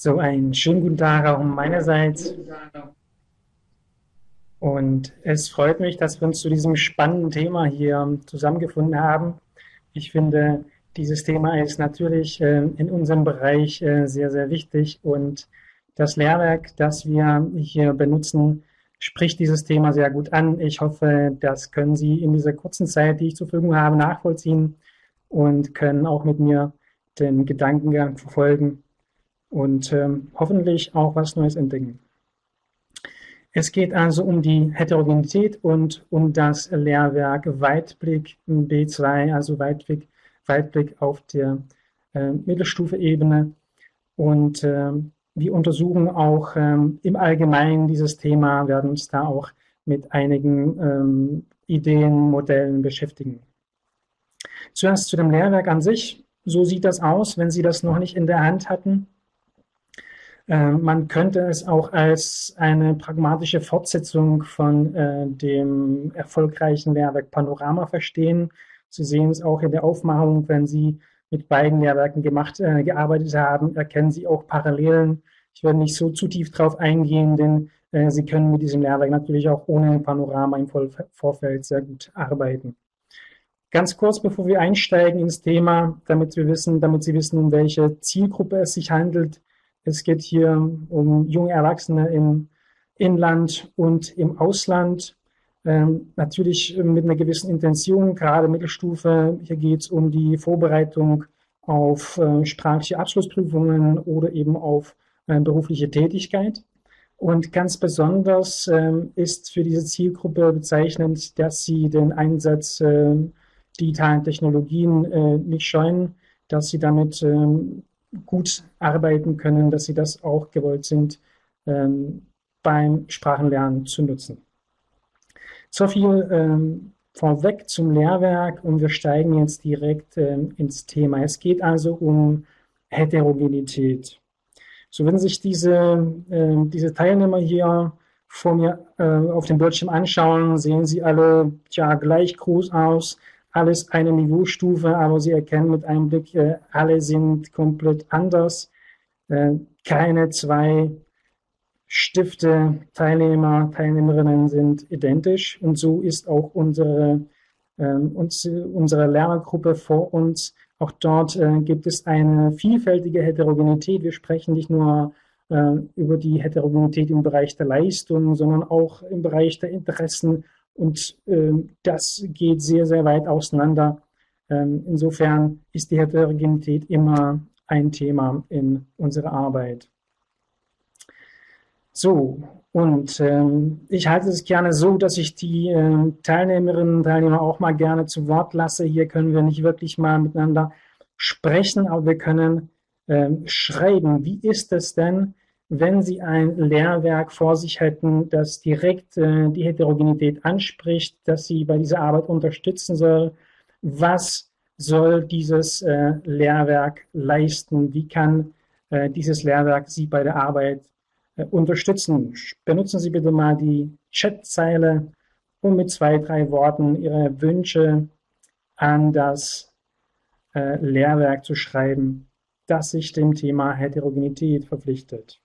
So, einen schönen guten Tag auch meinerseits. Und es freut mich, dass wir uns zu diesem spannenden Thema hier zusammengefunden haben. Ich finde, dieses Thema ist natürlich in unserem Bereich sehr, sehr wichtig. Und das Lehrwerk, das wir hier benutzen, spricht dieses Thema sehr gut an. Ich hoffe, das können Sie in dieser kurzen Zeit, die ich zur Verfügung habe, nachvollziehen und können auch mit mir den Gedankengang verfolgen und hoffentlich auch was Neues entdecken. Es geht also um die Heterogenität und um das Lehrwerk Weitblick B2, also Weitblick auf der Mittelstufe-Ebene. Und wir untersuchen auch im Allgemeinen dieses Thema, werden uns da auch mit einigen Ideen, Modellen beschäftigen. Zuerst zu dem Lehrwerk an sich. So sieht das aus, wenn Sie das noch nicht in der Hand hatten. Man könnte es auch als eine pragmatische Fortsetzung von dem erfolgreichen Lehrwerk Panorama verstehen. Sie sehen es auch in der Aufmachung, wenn Sie mit beiden Lehrwerken gearbeitet haben, erkennen Sie auch Parallelen. Ich werde nicht so zu tief drauf eingehen, denn Sie können mit diesem Lehrwerk natürlich auch ohne Panorama im Vorfeld sehr gut arbeiten. Ganz kurz, bevor wir einsteigen ins Thema, damit Sie wissen, um welche Zielgruppe es sich handelt. Es geht hier um junge Erwachsene im Inland und im Ausland. Natürlich mit einer gewissen Intention, gerade Mittelstufe. Hier geht es um die Vorbereitung auf sprachliche Abschlussprüfungen oder eben auf berufliche Tätigkeit. Und ganz besonders ist für diese Zielgruppe bezeichnend, dass sie den Einsatz digitalen Technologien nicht scheuen, dass sie damit gut arbeiten können, dass sie das auch gewollt sind, beim Sprachenlernen zu nutzen. So viel vorweg zum Lehrwerk und wir steigen jetzt direkt ins Thema. Es geht also um Heterogenität. So, wenn sich diese Teilnehmer hier vor mir auf dem Bildschirm anschauen, sehen sie alle gleich groß aus, alles eine Niveaustufe, aber Sie erkennen mit einem Blick, alle sind komplett anders. Keine zwei Stifte, Teilnehmerinnen sind identisch und so ist auch unsere Lernergruppe vor uns. Auch dort gibt es eine vielfältige Heterogenität. Wir sprechen nicht nur über die Heterogenität im Bereich der Leistung, sondern auch im Bereich der Interessen und das geht sehr, sehr weit auseinander. Insofern ist die Heterogenität immer ein Thema in unserer Arbeit. So, und ich halte es gerne so, dass ich die Teilnehmerinnen und Teilnehmer auch mal gerne zu Wort lasse. Hier können wir nicht wirklich mal miteinander sprechen, aber wir können schreiben. Wie ist es denn, wenn Sie ein Lehrwerk vor sich hätten, das direkt die Heterogenität anspricht, das Sie bei dieser Arbeit unterstützen soll? Was soll dieses Lehrwerk leisten? Wie kann dieses Lehrwerk Sie bei der Arbeit unterstützen? Benutzen Sie bitte mal die Chatzeile, um mit 2, 3 Worten Ihre Wünsche an das Lehrwerk zu schreiben, das sich dem Thema Heterogenität verpflichtet.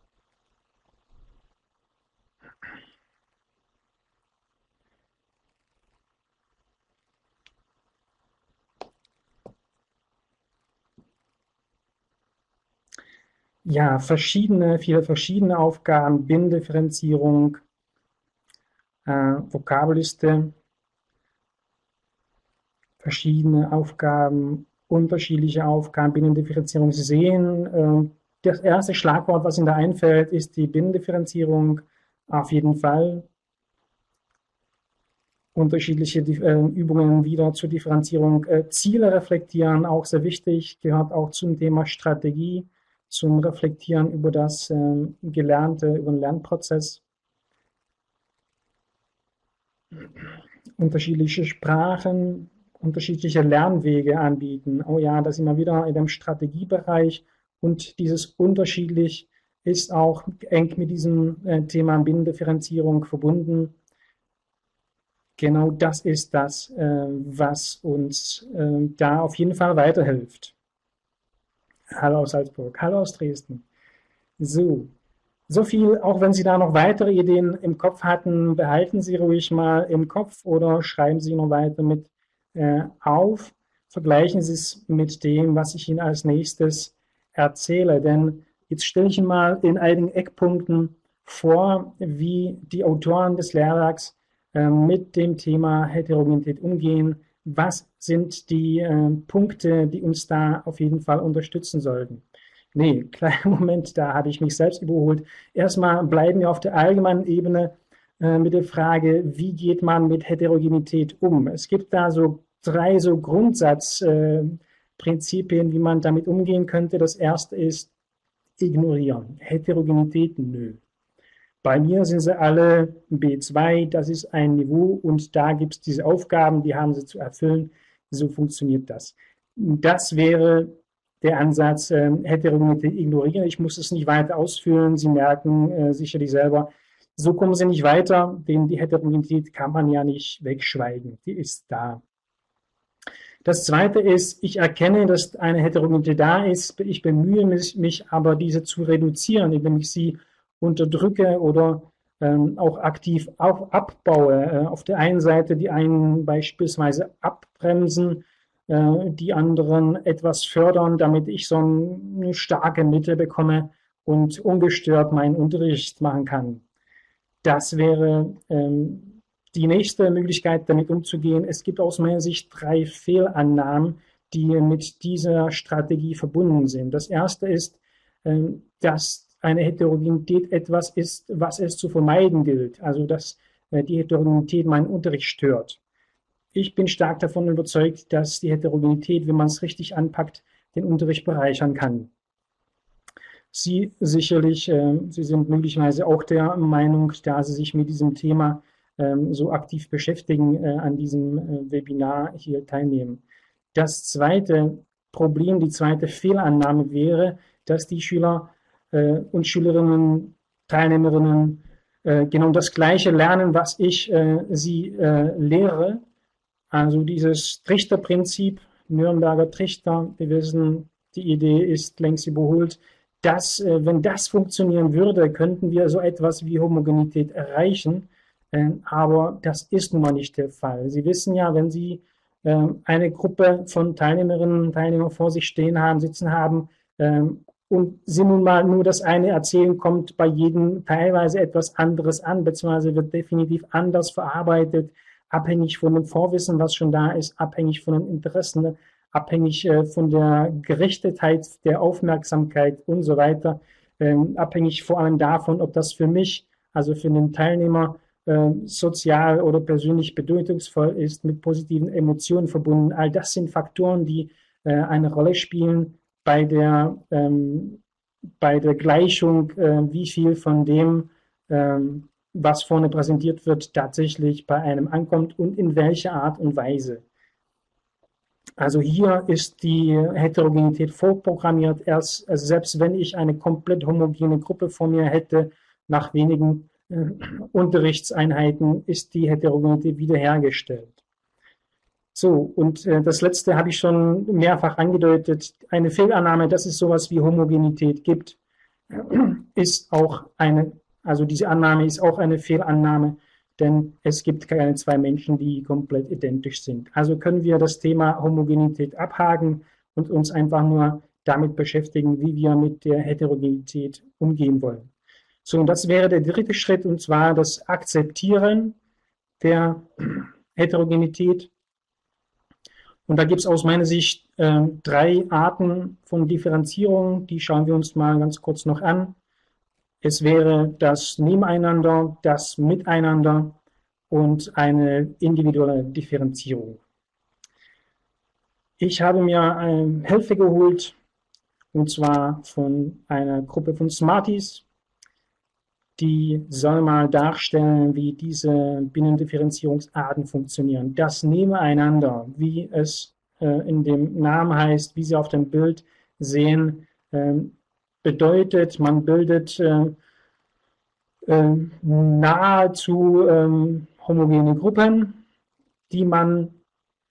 Ja, viele verschiedene Aufgaben, Binnendifferenzierung, Vokabelliste, verschiedene Aufgaben, unterschiedliche Aufgaben, Binnendifferenzierung. Sie sehen, das erste Schlagwort, was Ihnen da einfällt, ist die Binnendifferenzierung. Auf jeden Fall. Unterschiedliche Übungen wieder zur Differenzierung. Ziele reflektieren, auch sehr wichtig, gehört auch zum Thema Strategie, zum Reflektieren über das Gelernte, über den Lernprozess. Unterschiedliche Sprachen, unterschiedliche Lernwege anbieten. Oh ja, das immer wieder in dem Strategiebereich und dieses unterschiedlich ist auch eng mit diesem Thema Binnendifferenzierung verbunden. Genau das ist das, was uns da auf jeden Fall weiterhilft. Hallo aus Salzburg, hallo aus Dresden. So, so viel, auch wenn Sie da noch weitere Ideen im Kopf hatten, behalten Sie ruhig mal im Kopf oder schreiben Sie noch weiter mit auf. Vergleichen Sie es mit dem, was ich Ihnen als nächstes erzähle. Denn jetzt stelle ich Ihnen mal in einigen Eckpunkten vor, wie die Autoren des Lehrwerks mit dem Thema Heterogenität umgehen. Was sind die Punkte, die uns da auf jeden Fall unterstützen sollten? Nee, kleinen Moment, da habe ich mich selbst überholt. Erstmal bleiben wir auf der allgemeinen Ebene mit der Frage, wie geht man mit Heterogenität um? Es gibt da so drei so Grundsatzprinzipien, wie man damit umgehen könnte. Das erste ist ignorieren. Heterogenität, nö. Bei mir sind sie alle B2, das ist ein Niveau und da gibt es diese Aufgaben, die haben sie zu erfüllen. So funktioniert das. Das wäre der Ansatz, Heterogenität ignorieren. Ich muss es nicht weiter ausführen. Sie merken sicherlich selber, so kommen Sie nicht weiter, denn die Heterogenität kann man ja nicht wegschweigen. Die ist da. Das Zweite ist, ich erkenne, dass eine Heterogenität da ist. Ich bemühe mich aber, diese zu reduzieren, indem ich sie unterdrücke oder auch aktiv auch abbaue. Auf der einen Seite die einen beispielsweise abbremsen, die anderen etwas fördern, damit ich so eine starke Mitte bekomme und ungestört meinen Unterricht machen kann. Das wäre die nächste Möglichkeit, damit umzugehen. Es gibt aus meiner Sicht drei Fehlannahmen, die mit dieser Strategie verbunden sind. Das erste ist, dass eine Heterogenität etwas ist, was es zu vermeiden gilt. Also, dass die Heterogenität meinen Unterricht stört. Ich bin stark davon überzeugt, dass die Heterogenität, wenn man es richtig anpackt, den Unterricht bereichern kann. Sie sicherlich, Sie sind möglicherweise auch der Meinung, da Sie sich mit diesem Thema so aktiv beschäftigen, an diesem Webinar hier teilnehmen. Das zweite Problem, die zweite Fehlannahme wäre, dass die Schüler und Schülerinnen, Teilnehmerinnen genau das Gleiche lernen, was ich sie lehre. Also dieses Trichterprinzip, Nürnberger Trichter, wir wissen, die Idee ist längst überholt. Dass, wenn das funktionieren würde, könnten wir so etwas wie Homogenität erreichen. Aber das ist nun mal nicht der Fall. Sie wissen ja, wenn Sie eine Gruppe von Teilnehmerinnen und Teilnehmern vor sich stehen haben, sitzen haben und Sie nun mal nur das eine erzählen, kommt bei jedem teilweise etwas anderes an, beziehungsweise wird definitiv anders verarbeitet, abhängig von dem Vorwissen, was schon da ist, abhängig von den Interessen, abhängig von der Gerichtetheit, der Aufmerksamkeit und so weiter, abhängig vor allem davon, ob das für mich, also für den Teilnehmer, sozial oder persönlich bedeutungsvoll ist, mit positiven Emotionen verbunden. All das sind Faktoren, die eine Rolle spielen bei der Gleichung, wie viel von dem, was vorne präsentiert wird, tatsächlich bei einem ankommt und in welcher Art und Weise. Also hier ist die Heterogenität vorprogrammiert. Also selbst wenn ich eine komplett homogene Gruppe vor mir hätte, nach wenigen Unterrichtseinheiten ist die Heterogenität wiederhergestellt. So, und das letzte habe ich schon mehrfach angedeutet. Eine Fehlannahme, dass es sowas wie Homogenität gibt, ist auch also diese Annahme ist auch eine Fehlannahme, denn es gibt keine zwei Menschen, die komplett identisch sind. Also können wir das Thema Homogenität abhaken und uns einfach nur damit beschäftigen, wie wir mit der Heterogenität umgehen wollen. So, und das wäre der dritte Schritt, und zwar das Akzeptieren der Heterogenität. Und da gibt es aus meiner Sicht drei Arten von Differenzierung, die schauen wir uns mal ganz kurz noch an. Es wäre das Nebeneinander, das Miteinander und eine individuelle Differenzierung. Ich habe mir Hilfe geholt, und zwar von einer Gruppe von Smarties. Die soll mal darstellen, wie diese Binnendifferenzierungsarten funktionieren. Das Nebeneinander, wie es in dem Namen heißt, wie Sie auf dem Bild sehen, bedeutet, man bildet nahezu homogene Gruppen, die man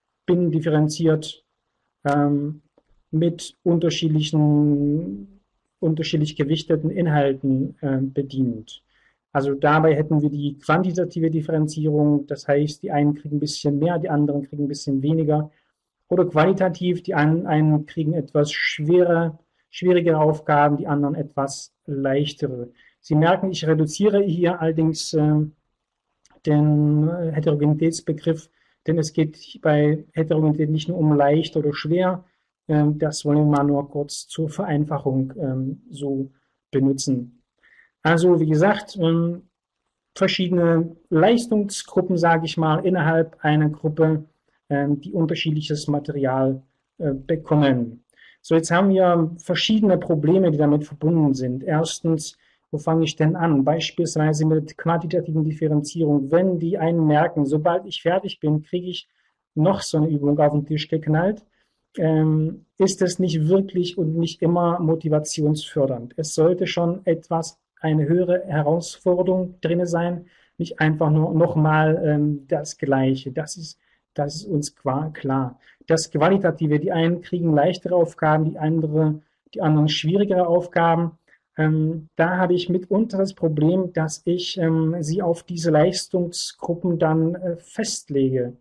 binnendifferenziert mit unterschiedlichen unterschiedlich gewichteten Inhalten bedient. Also dabei hätten wir die quantitative Differenzierung, das heißt, die einen kriegen ein bisschen mehr, die anderen kriegen ein bisschen weniger. Oder qualitativ, die einen kriegen etwas schwierigere Aufgaben, die anderen etwas leichtere. Sie merken, ich reduziere hier allerdings den Heterogenitätsbegriff, denn es geht bei Heterogenität nicht nur um leicht oder schwer. Das wollen wir mal nur kurz zur Vereinfachung so benutzen. Also wie gesagt, verschiedene Leistungsgruppen, sage ich mal, innerhalb einer Gruppe, die unterschiedliches Material bekommen. So, jetzt haben wir verschiedene Probleme, die damit verbunden sind. Erstens, wo fange ich denn an? Beispielsweise mit quantitativen Differenzierung. Wenn die einen merken, sobald ich fertig bin, kriege ich noch so eine Übung auf den Tisch geknallt, ist es nicht wirklich und nicht immer motivationsfördernd. Es sollte schon eine höhere Herausforderung drin sein, nicht einfach nur nochmal das Gleiche. Das ist uns klar. Das Qualitative, die einen kriegen leichtere Aufgaben, die anderen schwierigere Aufgaben. Da habe ich mitunter das Problem, dass ich sie auf diese Leistungsgruppen dann festlege.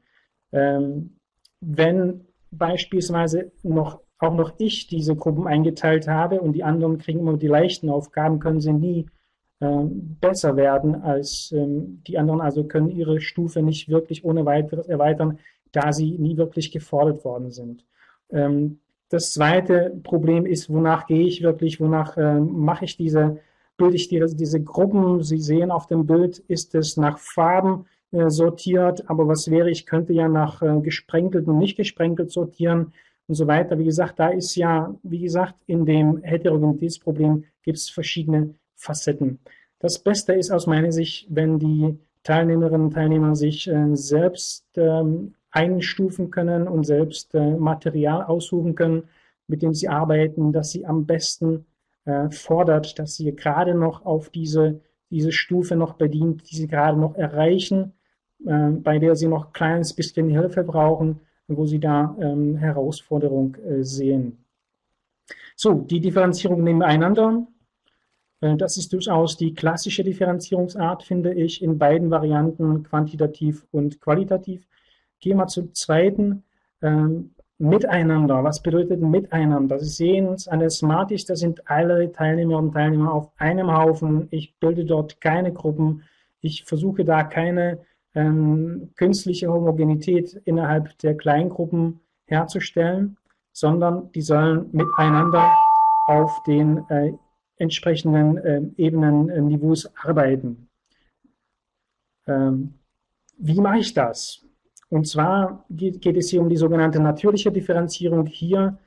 Wenn beispielsweise auch noch ich diese Gruppen eingeteilt habe und die anderen kriegen immer die leichten Aufgaben, können sie nie besser werden als die anderen, also können ihre Stufe nicht wirklich ohne weiteres erweitern, da sie nie wirklich gefordert worden sind. Das zweite Problem ist, wonach gehe ich wirklich, wonach bilde ich diese Gruppen. Sie sehen auf dem Bild, ist es nach Farben sortiert, aber was wäre, ich könnte ja nach gesprenkelt und nicht gesprenkelt sortieren und so weiter. Wie gesagt, da ist ja, wie gesagt, in dem Heterogenitätsproblem gibt es verschiedene Facetten. Das Beste ist aus meiner Sicht, wenn die Teilnehmerinnen und Teilnehmer sich selbst einstufen können und selbst Material aussuchen können, mit dem sie arbeiten, dass sie am besten fordert, dass sie gerade noch auf diese Stufe noch bedient, die sie gerade noch erreichen, bei der sie noch ein kleines bisschen Hilfe brauchen, wo sie da Herausforderung sehen. So, die Differenzierung nebeneinander. Das ist durchaus die klassische Differenzierungsart, finde ich, in beiden Varianten, quantitativ und qualitativ. Gehen wir zum zweiten. Miteinander. Was bedeutet Miteinander? Sie sehen es an der Smarties, da sind alle Teilnehmerinnen und Teilnehmer auf einem Haufen. Ich bilde dort keine Gruppen. Ich versuche da keine künstliche Homogenität innerhalb der Kleingruppen herzustellen, sondern die sollen miteinander auf den entsprechenden Ebenen, Niveaus arbeiten. Wie mache ich das? Und zwar geht es hier um die sogenannte natürliche Differenzierung. Hier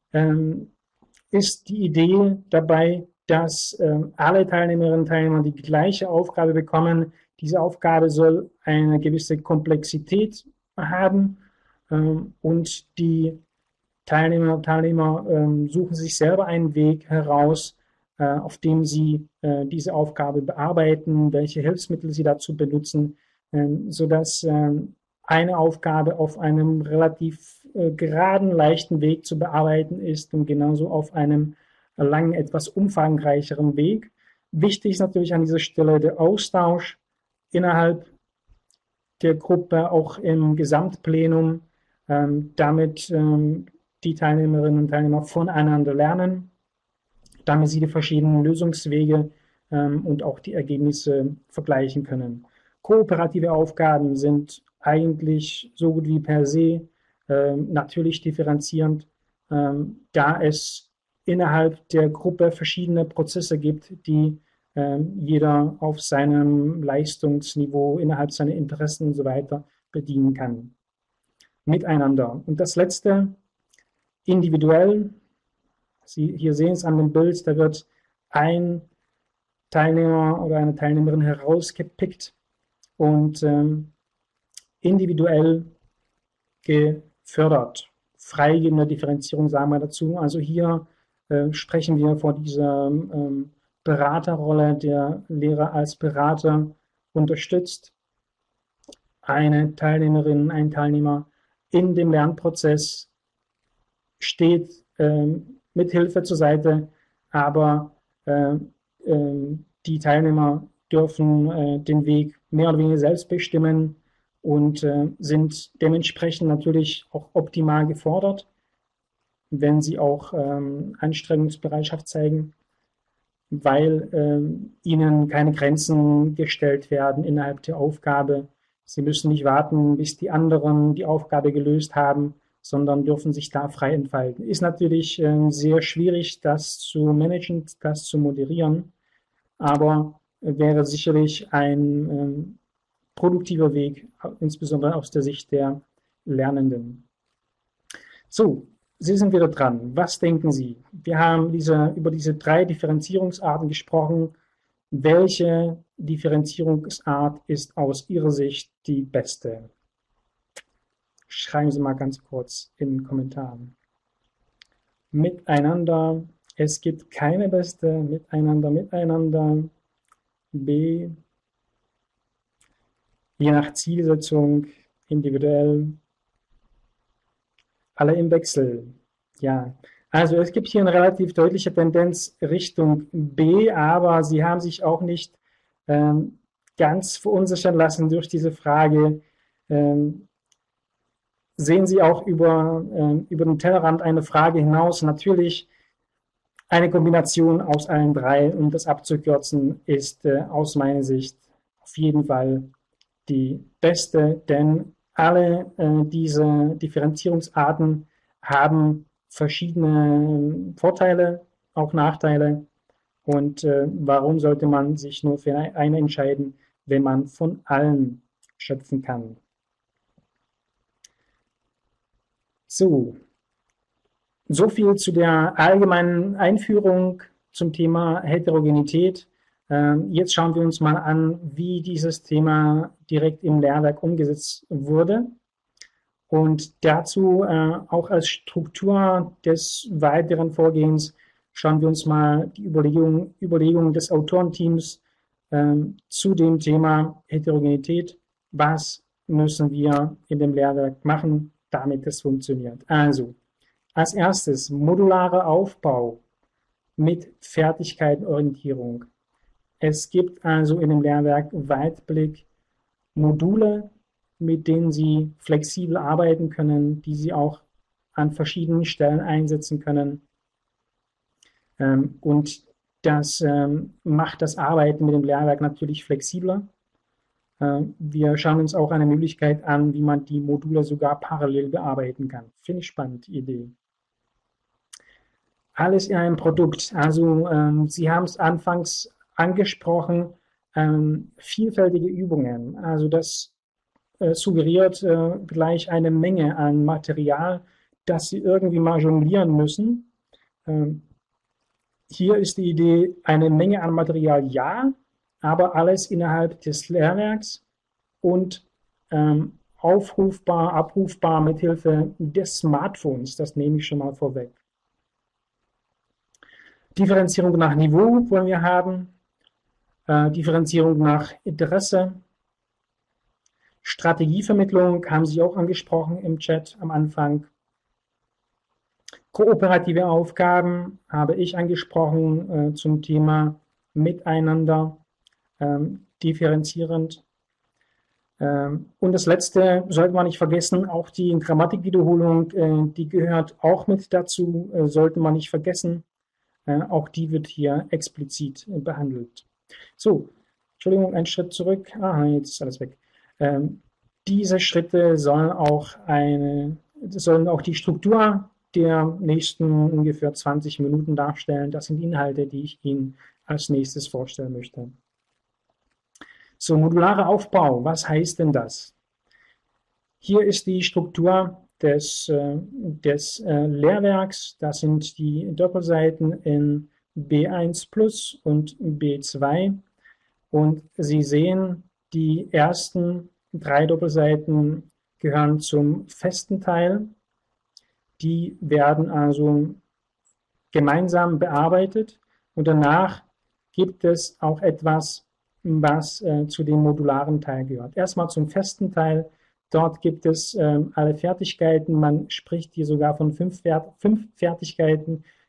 ist die Idee dabei, dass alle Teilnehmerinnen und Teilnehmer die gleiche Aufgabe bekommen. Diese Aufgabe soll eine gewisse Komplexität haben und die Teilnehmer und Teilnehmer suchen sich selber einen Weg heraus, auf dem sie diese Aufgabe bearbeiten, welche Hilfsmittel sie dazu benutzen, sodass eine Aufgabe auf einem relativ geraden, leichten Weg zu bearbeiten ist und genauso auf einem langen, etwas umfangreicheren Weg. Wichtig ist natürlich an dieser Stelle der Austausch innerhalb der Gruppe, auch im Gesamtplenum, damit die Teilnehmerinnen und Teilnehmer voneinander lernen, damit sie die verschiedenen Lösungswege und auch die Ergebnisse vergleichen können. Kooperative Aufgaben sind eigentlich so gut wie per se natürlich differenzierend, da es innerhalb der Gruppe verschiedene Prozesse gibt, die jeder auf seinem Leistungsniveau, innerhalb seiner Interessen und so weiter bedienen kann. Miteinander. Und das letzte, individuell. Sie hier sehen es an dem Bild, da wird ein Teilnehmer oder eine Teilnehmerin herausgepickt und individuell gefördert. Freigebende Differenzierung sagen wir dazu. Also hier sprechen wir von dieser Beraterrolle, der Lehrer als Berater unterstützt eine Teilnehmerin, ein Teilnehmer in dem Lernprozess, steht mit Hilfe zur Seite, aber die Teilnehmer dürfen den Weg mehr oder weniger selbst bestimmen und sind dementsprechend natürlich auch optimal gefordert, wenn sie auch Anstrengungsbereitschaft zeigen, weil ihnen keine Grenzen gestellt werden innerhalb der Aufgabe. Sie müssen nicht warten, bis die anderen die Aufgabe gelöst haben, sondern dürfen sich da frei entfalten. Ist natürlich sehr schwierig, das zu managen, das zu moderieren, aber wäre sicherlich ein produktiver Weg, insbesondere aus der Sicht der Lernenden. So, Sie sind wieder dran. Was denken Sie? Wir haben über diese 3 Differenzierungsarten gesprochen. Welche Differenzierungsart ist aus Ihrer Sicht die beste? Schreiben Sie mal ganz kurz in den Kommentaren. Miteinander. Es gibt keine beste. Miteinander, miteinander. B. Je nach Zielsetzung, individuell. Alle im Wechsel. Ja, also es gibt hier eine relativ deutliche Tendenz Richtung B, aber Sie haben sich auch nicht ganz verunsichern lassen durch diese Frage. Sehen Sie auch über den Tellerrand eine Frage hinaus. Natürlich eine Kombination aus allen 3, um das abzukürzen, ist aus meiner Sicht auf jeden Fall die beste, denn alle diese Differenzierungsarten haben verschiedene Vorteile, auch Nachteile. Und warum sollte man sich nur für eine entscheiden, wenn man von allen schöpfen kann? So viel zu der allgemeinen Einführung zum Thema Heterogenität. Jetzt schauen wir uns mal an, wie dieses Thema direkt im Lehrwerk umgesetzt wurde. Und dazu auch als Struktur des weiteren Vorgehens schauen wir uns mal die Überlegungen des Autorenteams zu dem Thema Heterogenität. Was müssen wir in dem Lehrwerk machen, damit es funktioniert? Also, als erstes modularer Aufbau mit Fertigkeitenorientierung. Es gibt also in dem Lehrwerk Weitblick Module, mit denen Sie flexibel arbeiten können, die Sie auch an verschiedenen Stellen einsetzen können. Und das macht das Arbeiten mit dem Lehrwerk natürlich flexibler. Wir schauen uns auch eine Möglichkeit an, wie man die Module sogar parallel bearbeiten kann. Finde ich spannend, die Idee. Alles in einem Produkt. Also Sie haben es anfangs angesprochen, vielfältige Übungen. Also das suggeriert gleich eine Menge an Material, das Sie irgendwie mal jonglieren müssen. Hier ist die Idee, eine Menge an Material, ja, aber alles innerhalb des Lehrwerks und aufrufbar, abrufbar mit Hilfe des Smartphones. Das nehme ich schon mal vorweg. Differenzierung nach Niveau wollen wir haben. Differenzierung nach Interesse. Strategievermittlung haben Sie auch angesprochen im Chat am Anfang. Kooperative Aufgaben habe ich angesprochen zum Thema Miteinander, differenzierend. Und das Letzte sollte man nicht vergessen, auch die Grammatikwiederholung, die gehört auch mit dazu, sollte man nicht vergessen. Auch die wird hier explizit behandelt. So, Entschuldigung, einen Schritt zurück. Aha, jetzt ist alles weg. Diese Schritte sollen auch die Struktur der nächsten ungefähr 20 Minuten darstellen. Das sind Inhalte, die ich Ihnen als nächstes vorstellen möchte. So, modularer Aufbau, was heißt denn das? Hier ist die Struktur des Lehrwerks. Das sind die Doppelseiten in B1 Plus und B2. Und Sie sehen, die ersten 3 Doppelseiten gehören zum festen Teil. Die werden also gemeinsam bearbeitet. Und danach gibt es auch etwas, was zu dem modularen Teil gehört. Erstmal zum festen Teil. Dort gibt es alle Fertigkeiten. Man spricht hier sogar von 5 Fertigkeiten,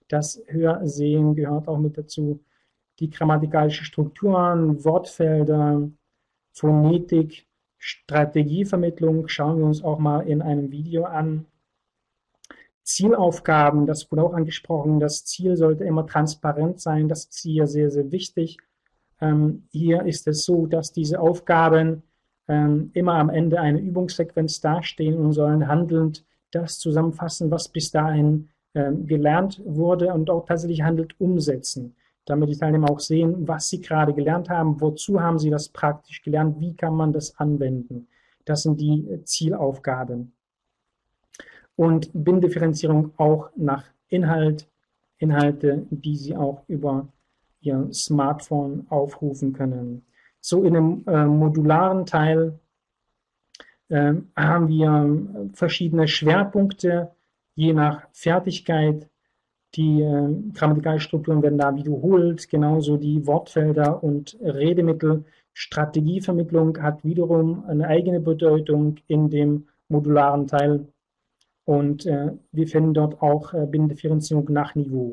Das Hörsehen gehört auch mit dazu. Die grammatikalische Strukturen, Wortfelder, Phonetik, Strategievermittlung schauen wir uns auch mal in einem Video an. Zielaufgaben, das wurde auch angesprochen, das Ziel sollte immer transparent sein, das ist hier sehr, sehr wichtig. Hier ist es so, dass diese Aufgaben immer am Ende eine Übungssequenz dastehen und sollen handelnd das zusammenfassen, was bis dahin gelernt wurde und auch tatsächlich handelt umsetzen, damit die Teilnehmer auch sehen, was sie gerade gelernt haben, wozu haben sie das praktisch gelernt, wie kann man das anwenden. Das sind die Zielaufgaben. Und Bindifferenzierung auch nach Inhalte, die Sie auch über Ihr Smartphone aufrufen können. So in dem modularen Teil haben wir verschiedene Schwerpunkte, je nach Fertigkeit. Die grammatikalischen Strukturen werden da wiederholt, genauso die Wortfelder und Redemittel. Strategievermittlung hat wiederum eine eigene Bedeutung in dem modularen Teil. Und wir finden dort auch Bindifferenzierung nach Niveau.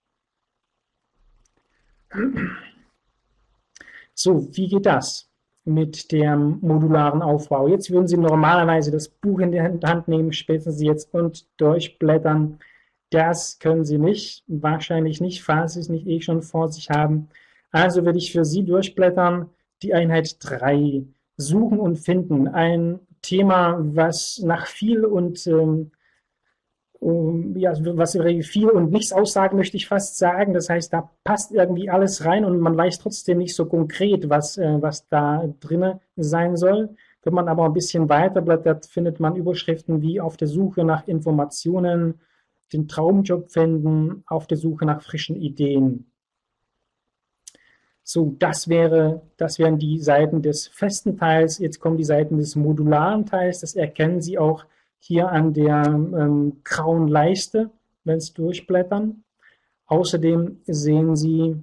So, wie geht das mit dem modularen Aufbau? Jetzt würden Sie normalerweise das Buch in die Hand nehmen, spätestens jetzt und durchblättern. Das können Sie nicht, wahrscheinlich nicht, falls Sie es nicht eh schon vor sich haben. Also würde ich für Sie durchblättern die Einheit 3, Suchen und Finden. Ein Thema, was nach viel und ja, was viel und nichts aussagen, möchte ich fast sagen. Das heißt, da passt irgendwie alles rein und man weiß trotzdem nicht so konkret, was da drin sein soll. Wenn man aber ein bisschen weiter blättert, findet man Überschriften wie auf der Suche nach Informationen, den Traumjob finden, auf der Suche nach frischen Ideen. So, das wären die Seiten des festen Teils. Jetzt kommen die Seiten des modularen Teils. Das erkennen Sie auch hier an der grauen Leiste, wenn Sie durchblättern. Außerdem sehen Sie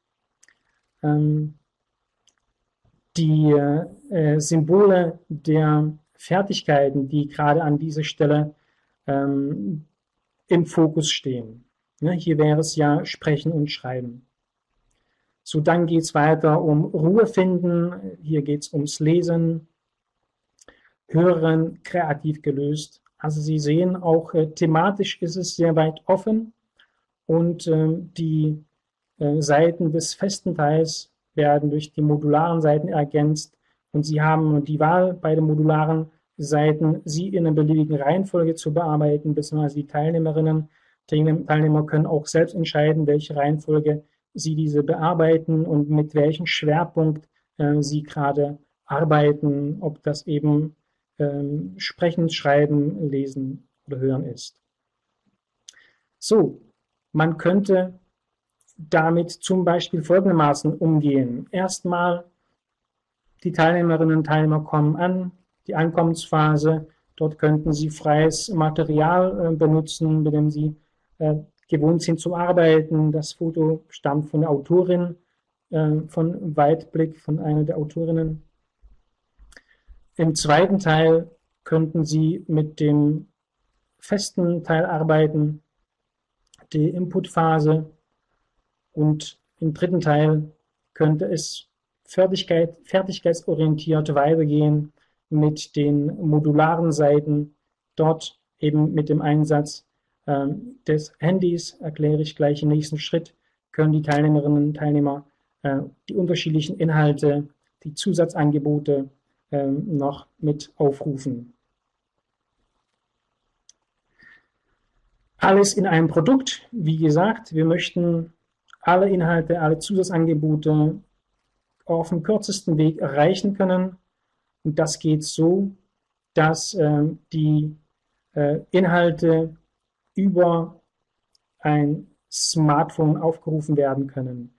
die Symbole der Fertigkeiten, die gerade an dieser Stelle im Fokus stehen. Ne, hier wäre es ja Sprechen und Schreiben. So, dann geht es weiter um Ruhe finden. Hier geht es ums Lesen. Hören, kreativ gelöst. Also Sie sehen, auch thematisch ist es sehr weit offen und die Seiten des festen Teils werden durch die modularen Seiten ergänzt und Sie haben die Wahl bei den modularen Seiten, sie in einer beliebigen Reihenfolge zu bearbeiten, beziehungsweise die Teilnehmerinnen, Teilnehmer können auch selbst entscheiden, welche Reihenfolge sie diese bearbeiten und mit welchem Schwerpunkt sie gerade arbeiten, ob das eben Sprechen, Schreiben, Lesen oder Hören ist. So, man könnte damit zum Beispiel folgendermaßen umgehen. Erstmal, die Teilnehmerinnen und Teilnehmer kommen an, die Ankommensphase, dort könnten sie freies Material benutzen, mit dem sie gewohnt sind zu arbeiten. Das Foto stammt von der Autorin, von Weitblick, von einer der Autorinnen. Im zweiten Teil könnten Sie mit dem festen Teil arbeiten, die Inputphase, und im dritten Teil könnte es fertigkeitsorientiert weitergehen mit den modularen Seiten, dort eben mit dem Einsatz des Handys, erkläre ich gleich im nächsten Schritt, können die Teilnehmerinnen und Teilnehmer die unterschiedlichen Inhalte, die Zusatzangebote noch mit aufrufen. Alles in einem Produkt. Wie gesagt, wir möchten alle Inhalte, alle Zusatzangebote auf dem kürzesten Weg erreichen können. Und das geht so, dass die Inhalte über ein Smartphone aufgerufen werden können.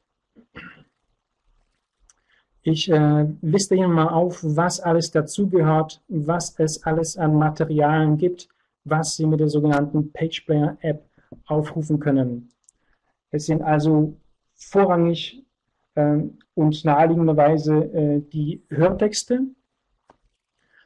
Ich liste Ihnen mal auf, was alles dazugehört, was es alles an Materialien gibt, was Sie mit der sogenannten Page Player App aufrufen können. Es sind also vorrangig und naheliegenderweise die Hörtexte.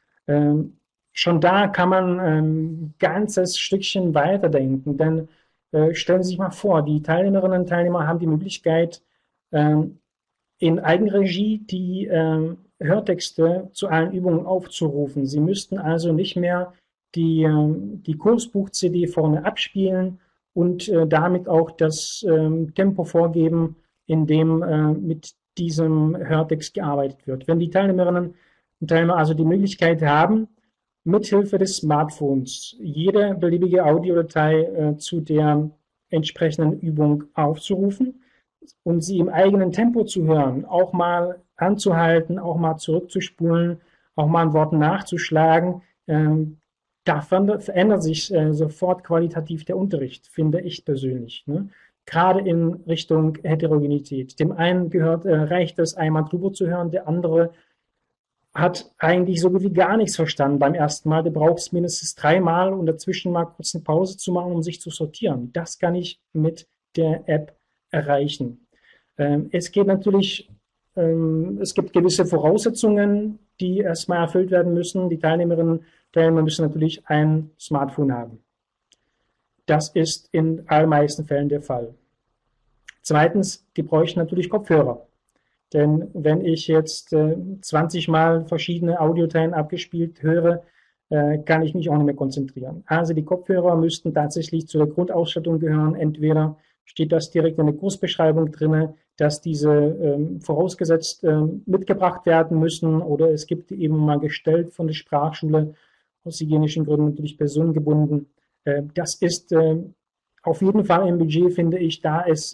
Schon da kann man ein ganzes Stückchen weiterdenken, denn Stellen Sie sich mal vor, die Teilnehmerinnen und Teilnehmer haben die Möglichkeit, in Eigenregie die Hörtexte zu allen Übungen aufzurufen. Sie müssten also nicht mehr die Kursbuch-CD vorne abspielen und damit auch das Tempo vorgeben, in dem mit diesem Hörtext gearbeitet wird. Wenn die Teilnehmerinnen und Teilnehmer also die Möglichkeit haben, mithilfe des Smartphones jede beliebige Audiodatei zu der entsprechenden Übung aufzurufen und sie im eigenen Tempo zu hören, auch mal anzuhalten, auch mal zurückzuspulen, auch mal ein Wort nachzuschlagen, da verändert sich sofort qualitativ der Unterricht, finde ich persönlich. Ne? Gerade in Richtung Heterogenität. Dem einen reicht es, einmal drüber zu hören, der andere hat eigentlich so gut wie gar nichts verstanden beim ersten Mal. Du brauchst mindestens 3-mal und dazwischen mal kurz eine Pause zu machen, um sich zu sortieren. Das kann ich mit der App erreichen. Es geht natürlich, es gibt gewisse Voraussetzungen, die erstmal erfüllt werden müssen. Die Teilnehmerinnen und Teilnehmer müssen natürlich ein Smartphone haben. Das ist in allermeisten Fällen der Fall. Zweitens, die bräuchten natürlich Kopfhörer. Denn wenn ich jetzt 20 Mal verschiedene Audiodateien abgespielt höre, kann ich mich auch nicht mehr konzentrieren. Also die Kopfhörer müssten tatsächlich zu der Grundausstattung gehören. Entweder steht das direkt in der Kursbeschreibung drin, dass diese vorausgesetzt mitgebracht werden müssen, oder es gibt die eben mal gestellt von der Sprachschule, aus hygienischen Gründen natürlich personengebunden. Das ist auf jeden Fall im Budget, finde ich, da es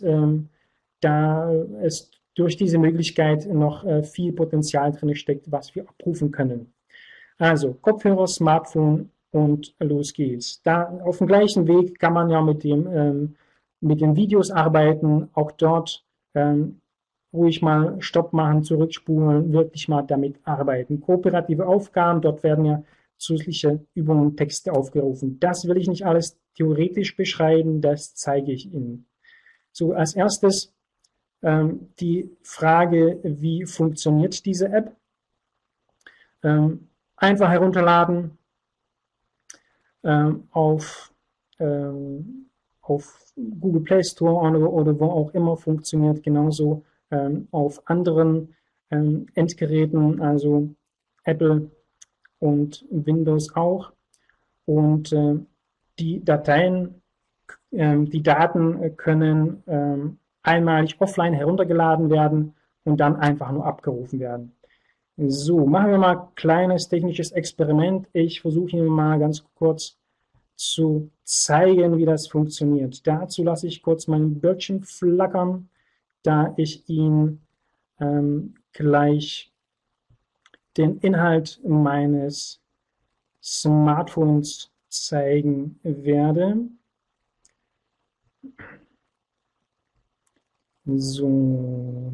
durch diese Möglichkeit noch viel Potenzial drin steckt, was wir abrufen können. Also Kopfhörer, Smartphone und los geht's. Da auf dem gleichen Weg kann man ja mit den Videos arbeiten, auch dort ruhig mal Stopp machen, zurückspulen, wirklich mal damit arbeiten. Kooperative Aufgaben, dort werden ja zusätzliche Übungen, Texte aufgerufen. Das will ich nicht alles theoretisch beschreiben, das zeige ich Ihnen. So, als erstes die Frage, wie funktioniert diese App? Einfach herunterladen auf Google Play Store oder wo auch immer, funktioniert genauso auf anderen Endgeräten, also Apple und Windows auch. Und die Daten können einmalig offline heruntergeladen werden und dann einfach nur abgerufen werden. So, machen wir mal ein kleines technisches Experiment. Ich versuche Ihnen mal ganz kurz zu zeigen, wie das funktioniert. Dazu lasse ich kurz meinen Bildschirm flackern, da ich Ihnen gleich den Inhalt meines Smartphones zeigen werde. So.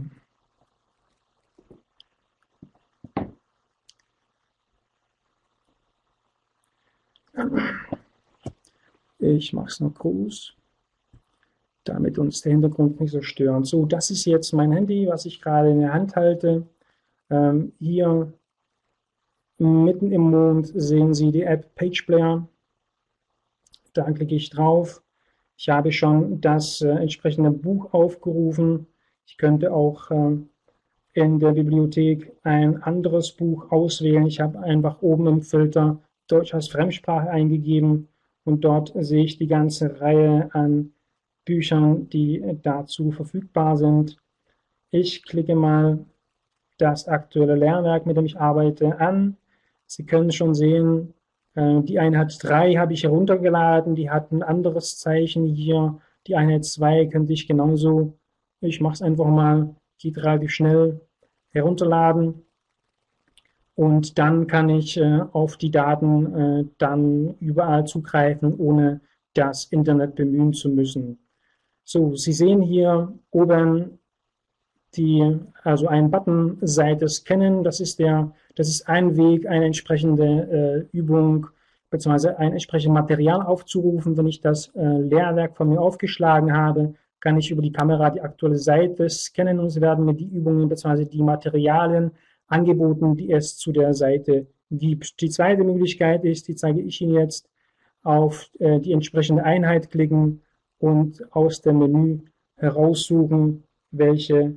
Ich mache es noch groß, damit uns der Hintergrund nicht so stört. So, das ist jetzt mein Handy, was ich gerade in der Hand halte. Hier mitten im Mond sehen Sie die App Page Player. Da klicke ich drauf. Ich habe schon das entsprechende Buch aufgerufen. Ich könnte auch in der Bibliothek ein anderes Buch auswählen. Ich habe einfach oben im Filter Deutsch als Fremdsprache eingegeben und dort sehe ich die ganze Reihe an Büchern, die dazu verfügbar sind. Ich klicke mal das aktuelle Lehrwerk, mit dem ich arbeite, an. Sie können schon sehen, die Einheit 3 habe ich heruntergeladen, die hat ein anderes Zeichen hier. Die Einheit 2 könnte ich genauso, ich mache es einfach mal, geht relativ schnell, herunterladen. Und dann kann ich auf die Daten dann überall zugreifen, ohne das Internet bemühen zu müssen. So, Sie sehen hier oben also einen Button Seite scannen. Das ist ein Weg, eine entsprechende Übung bzw. ein entsprechendes Material aufzurufen. Wenn ich das Lehrwerk von mir aufgeschlagen habe, kann ich über die Kamera die aktuelle Seite scannen und es werden mir die Übungen bzw. die Materialien angeboten, die es zu der Seite gibt. Die zweite Möglichkeit ist, die zeige ich Ihnen jetzt, auf die entsprechende Einheit klicken und aus dem Menü heraussuchen, welche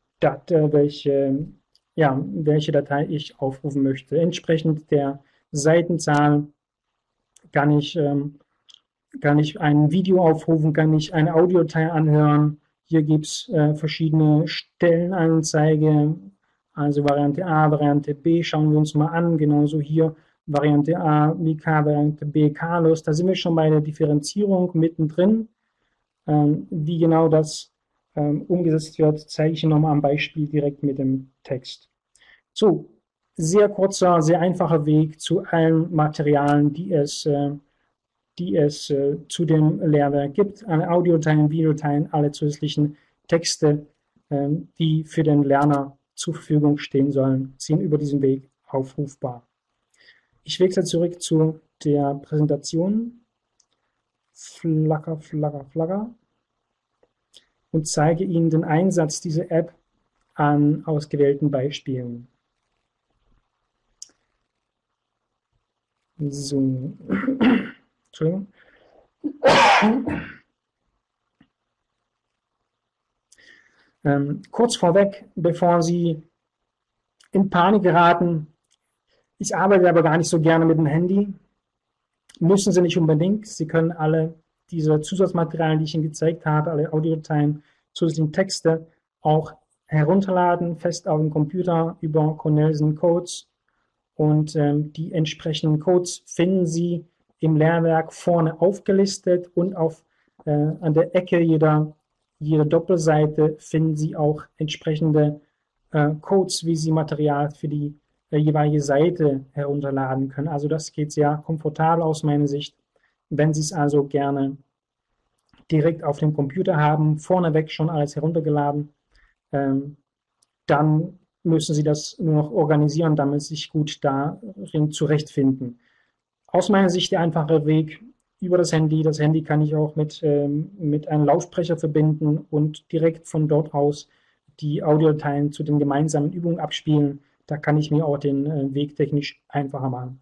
Datei ich aufrufen möchte. Entsprechend der Seitenzahl kann ich ein Video aufrufen, kann ich eine Audiodatei anhören. Hier gibt es verschiedene Stellenanzeige, also Variante A, Variante B, schauen wir uns mal an. Genauso hier Variante A, Mika, Variante B, Carlos. Da sind wir schon bei der Differenzierung mittendrin. Wie genau das umgesetzt wird, zeige ich Ihnen nochmal am Beispiel direkt mit dem Text. So, sehr kurzer, sehr einfacher Weg zu allen Materialien, die es zu dem Lehrwerk gibt. Alle Audiodateien, Videodateien, alle zusätzlichen Texte, die für den Lerner zur Verfügung stehen sollen, sind über diesen Weg aufrufbar. Ich wechsle zurück zu der Präsentation. Flacker, Flacker, Flacker. Und zeige Ihnen den Einsatz dieser App an ausgewählten Beispielen. So. Entschuldigung. Kurz vorweg, bevor Sie in Panik geraten, ich arbeite aber gar nicht so gerne mit dem Handy. Müssen Sie nicht unbedingt. Sie können alle diese Zusatzmaterialien, die ich Ihnen gezeigt habe, alle Audiodateien, zusätzlichen Texte auch herunterladen, fest auf dem Computer über Cornelsen Codes. Und die entsprechenden Codes finden Sie im Lehrwerk vorne aufgelistet und an der Ecke jeder Doppelseite finden Sie auch entsprechende Codes, wie Sie Material für die jeweilige Seite herunterladen können. Also das geht sehr komfortabel aus meiner Sicht. Wenn Sie es also gerne direkt auf dem Computer haben, vorneweg schon alles heruntergeladen, dann müssen Sie das nur noch organisieren, damit Sie sich gut darin zurechtfinden. Aus meiner Sicht der einfache Weg über das Handy. Das Handy kann ich auch mit einem Lautsprecher verbinden und direkt von dort aus die Audiodateien zu den gemeinsamen Übungen abspielen. Da kann ich mir auch den Weg technisch einfacher machen.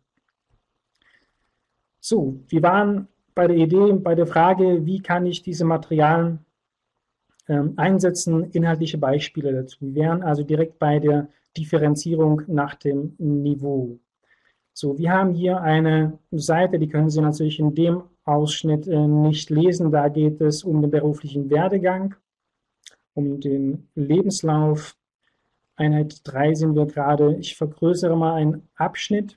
So, wir waren bei der Idee, bei der Frage, wie kann ich diese Materialien einsetzen, inhaltliche Beispiele dazu. Wir wären also direkt bei der Differenzierung nach dem Niveau. So, wir haben hier eine Seite, die können Sie natürlich in dem Ausschnitt nicht lesen. Da geht es um den beruflichen Werdegang, um den Lebenslauf. Einheit 3 sind wir gerade. Ich vergrößere mal einen Abschnitt.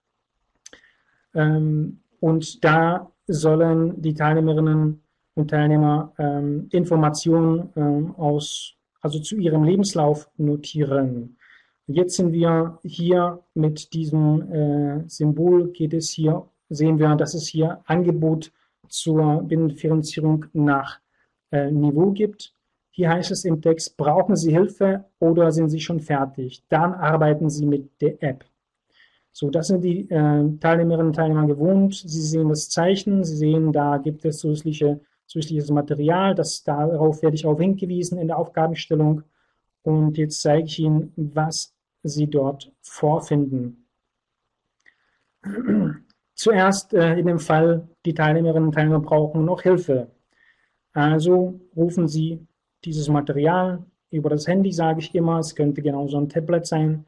Und da sollen die Teilnehmerinnen und Teilnehmer Informationen also zu ihrem Lebenslauf notieren. Jetzt sind wir hier mit diesem Symbol, sehen wir, dass es hier Angebot zur Differenzierung nach Niveau gibt. Hier heißt es im Text, brauchen Sie Hilfe oder sind Sie schon fertig? Dann arbeiten Sie mit der App. So, das sind die Teilnehmerinnen und Teilnehmer gewohnt. Sie sehen das Zeichen, Sie sehen, da gibt es zusätzliches Material, darauf werde ich auch hingewiesen in der Aufgabenstellung. Und jetzt zeige ich Ihnen, was Sie dort vorfinden. Zuerst in dem Fall, die Teilnehmerinnen und Teilnehmer brauchen noch Hilfe. Also rufen Sie dieses Material über das Handy, sage ich immer, es könnte genauso ein Tablet sein.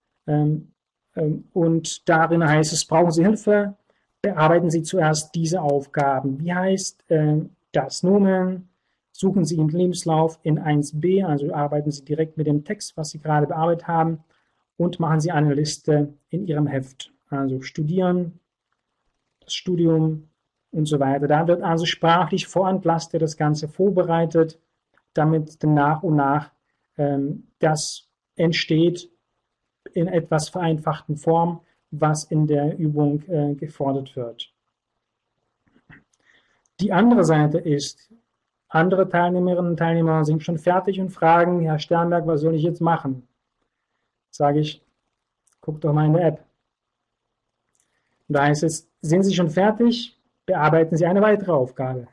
Und darin heißt es, brauchen Sie Hilfe, bearbeiten Sie zuerst diese Aufgaben. Wie heißt das Nomen? Suchen Sie im Lebenslauf in 1b, also arbeiten Sie direkt mit dem Text, was Sie gerade bearbeitet haben, und machen Sie eine Liste in Ihrem Heft. Also studieren, das Studium und so weiter. Da wird also sprachlich vorentlastet das Ganze vorbereitet, damit nach und nach das entsteht in etwas vereinfachten Form, was in der Übung gefordert wird. Die andere Seite ist, andere Teilnehmerinnen und Teilnehmer sind schon fertig und fragen, Herr Sternberg, was soll ich jetzt machen? Sage ich, guck doch mal in der App. Und da heißt es, sind Sie schon fertig? Bearbeiten Sie eine weitere Aufgabe.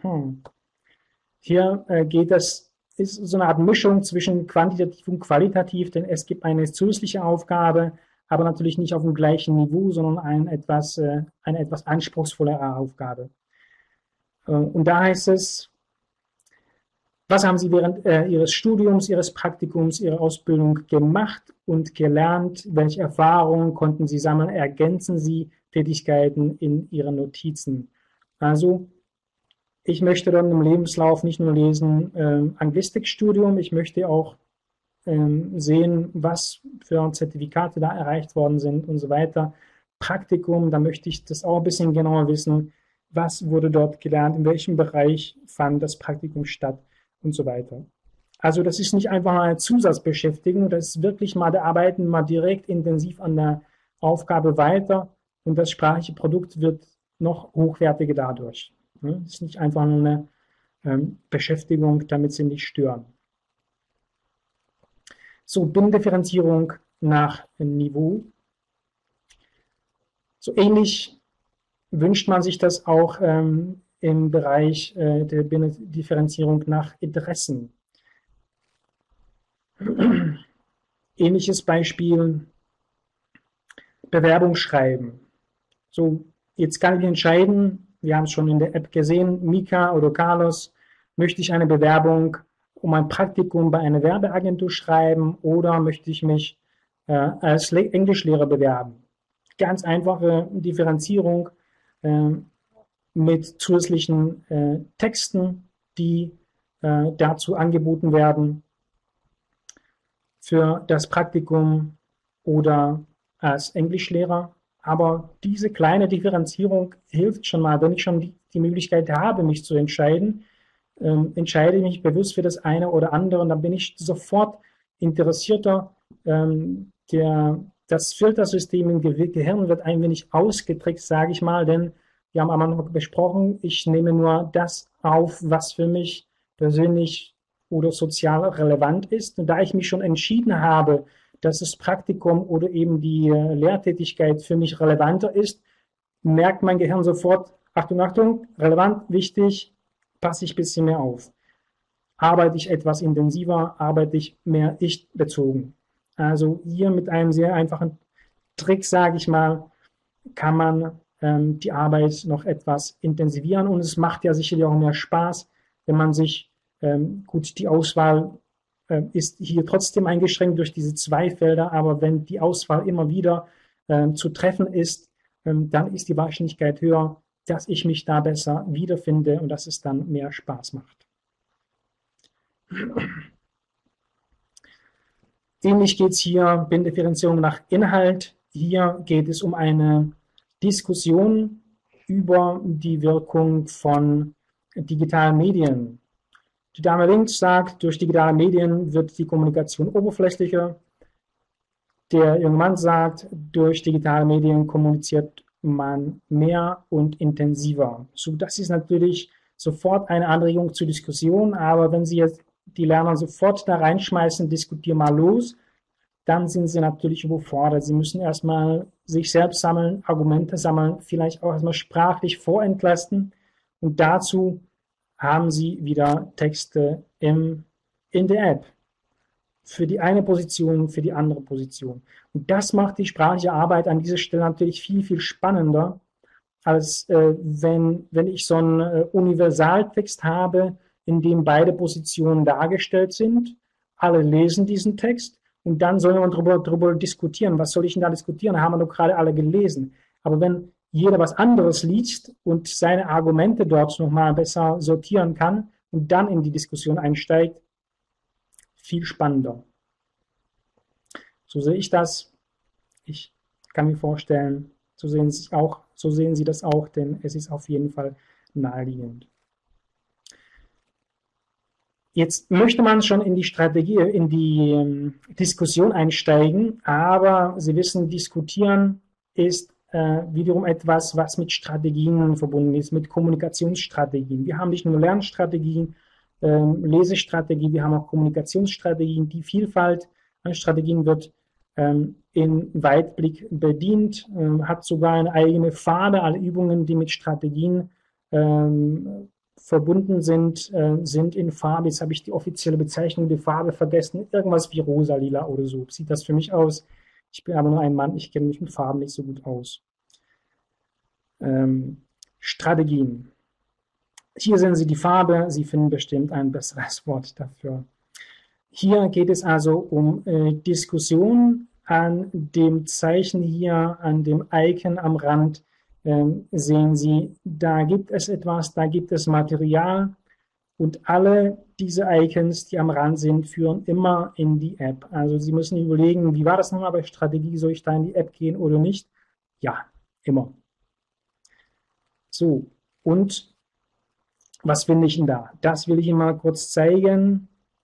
Hier ist so eine Art Mischung zwischen quantitativ und qualitativ, denn es gibt eine zusätzliche Aufgabe, aber natürlich nicht auf dem gleichen Niveau, sondern eine etwas anspruchsvollere Aufgabe. Und da heißt es, Was haben Sie während Ihres Studiums, Ihres Praktikums, Ihrer Ausbildung gemacht und gelernt? Welche Erfahrungen konnten Sie sammeln? Ergänzen Sie Tätigkeiten in Ihren Notizen? Also, ich möchte dann im Lebenslauf nicht nur lesen, Anglistikstudium, ich möchte auch sehen, was für Zertifikate da erreicht worden sind und so weiter. Praktikum, da möchte ich das auch ein bisschen genauer wissen. Was wurde dort gelernt? In welchem Bereich fand das Praktikum statt? Und so weiter. Also das ist nicht einfach eine Zusatzbeschäftigung, das ist wirklich mal, da arbeiten mal direkt intensiv an der Aufgabe weiter und das sprachliche Produkt wird noch hochwertiger dadurch. Es ist nicht einfach nur eine Beschäftigung, damit sie nicht stören. So, Binnendifferenzierung nach Niveau. So ähnlich wünscht man sich das auch im Bereich der Binnendifferenzierung nach Interessen. Ähnliches Beispiel, Bewerbung schreiben. So, jetzt kann ich entscheiden, wir haben es schon in der App gesehen, Mika oder Carlos, möchte ich eine Bewerbung um ein Praktikum bei einer Werbeagentur schreiben oder möchte ich mich als Englischlehrer bewerben? Ganz einfache Differenzierung mit zusätzlichen Texten, die dazu angeboten werden für das Praktikum oder als Englischlehrer. Aber diese kleine Differenzierung hilft schon mal, wenn ich schon die Möglichkeit habe, mich zu entscheiden, entscheide ich mich bewusst für das eine oder andere und dann bin ich sofort interessierter. Das Filtersystem im Gehirn wird ein wenig ausgetrickst, sage ich mal, denn wir haben am Anfang besprochen, ich nehme nur das auf, was für mich persönlich oder sozial relevant ist. Und da ich mich schon entschieden habe, dass das Praktikum oder eben die Lehrtätigkeit für mich relevanter ist, merkt mein Gehirn sofort, Achtung, Achtung, relevant, wichtig, passe ich ein bisschen mehr auf. Arbeite ich etwas intensiver, arbeite ich mehr ich-bezogen. Also hier mit einem sehr einfachen Trick, sage ich mal, kann man die Arbeit noch etwas intensivieren und es macht ja sicherlich auch mehr Spaß, wenn man sich, gut, die Auswahl ist hier trotzdem eingeschränkt durch diese zwei Felder, aber wenn die Auswahl immer wieder zu treffen ist, dann ist die Wahrscheinlichkeit höher, dass ich mich da besser wiederfinde und dass es dann mehr Spaß macht. Ähnlich geht es hier, Binnendifferenzierung nach Inhalt. Hier geht es um eine Diskussion über die Wirkung von digitalen Medien. Die Dame links sagt, durch digitale Medien wird die Kommunikation oberflächlicher. Der junge Mann sagt, durch digitale Medien kommuniziert man mehr und intensiver. So, das ist natürlich sofort eine Anregung zur Diskussion, aber wenn Sie jetzt die Lerner sofort da reinschmeißen, diskutier mal los, dann sind sie natürlich überfordert. Sie müssen erstmal sich selbst sammeln, Argumente sammeln, vielleicht auch erstmal sprachlich vorentlasten und dazu haben Sie wieder Texte in der App. Für die eine Position, für die andere Position. Und das macht die sprachliche Arbeit an dieser Stelle natürlich viel, viel spannender, als wenn ich so einen Universaltext habe, in dem beide Positionen dargestellt sind. Alle lesen diesen Text und dann soll man darüber diskutieren. Was soll ich denn da diskutieren? Haben wir doch gerade alle gelesen. Aber wenn jeder was anderes liest und seine Argumente dort nochmal besser sortieren kann und dann in die Diskussion einsteigt, viel spannender. So sehe ich das. Ich kann mir vorstellen, so sehen Sie das auch, denn es ist auf jeden Fall naheliegend. Jetzt möchte man schon in die Strategie, in die Diskussion einsteigen, aber Sie wissen, diskutieren ist wiederum etwas, was mit Strategien verbunden ist, mit Kommunikationsstrategien. Wir haben nicht nur Lernstrategien, Lesestrategie, wir haben auch Kommunikationsstrategien. Die Vielfalt an Strategien wird in Weitblick bedient, hat sogar eine eigene Pfade. Alle Übungen, die mit Strategien verbunden sind, sind in Farbe. Jetzt habe ich die offizielle Bezeichnung der Farbe vergessen. Irgendwas wie rosa, lila oder so. Sieht das für mich aus. Ich bin aber nur ein Mann, ich kenne mich mit Farben nicht so gut aus. Strategien. Hier sehen Sie die Farbe, Sie finden bestimmt ein besseres Wort dafür. Hier geht es also um Diskussion. An dem Zeichen hier, an dem Icon am Rand, sehen Sie, da gibt es etwas, da gibt es Material und alle diese Icons, die am Rand sind, führen immer in die App. Also Sie müssen überlegen, wie war das nochmal bei Strategie, soll ich da in die App gehen oder nicht? Ja, immer. So, und was finde ich denn da? Das will ich Ihnen mal kurz zeigen.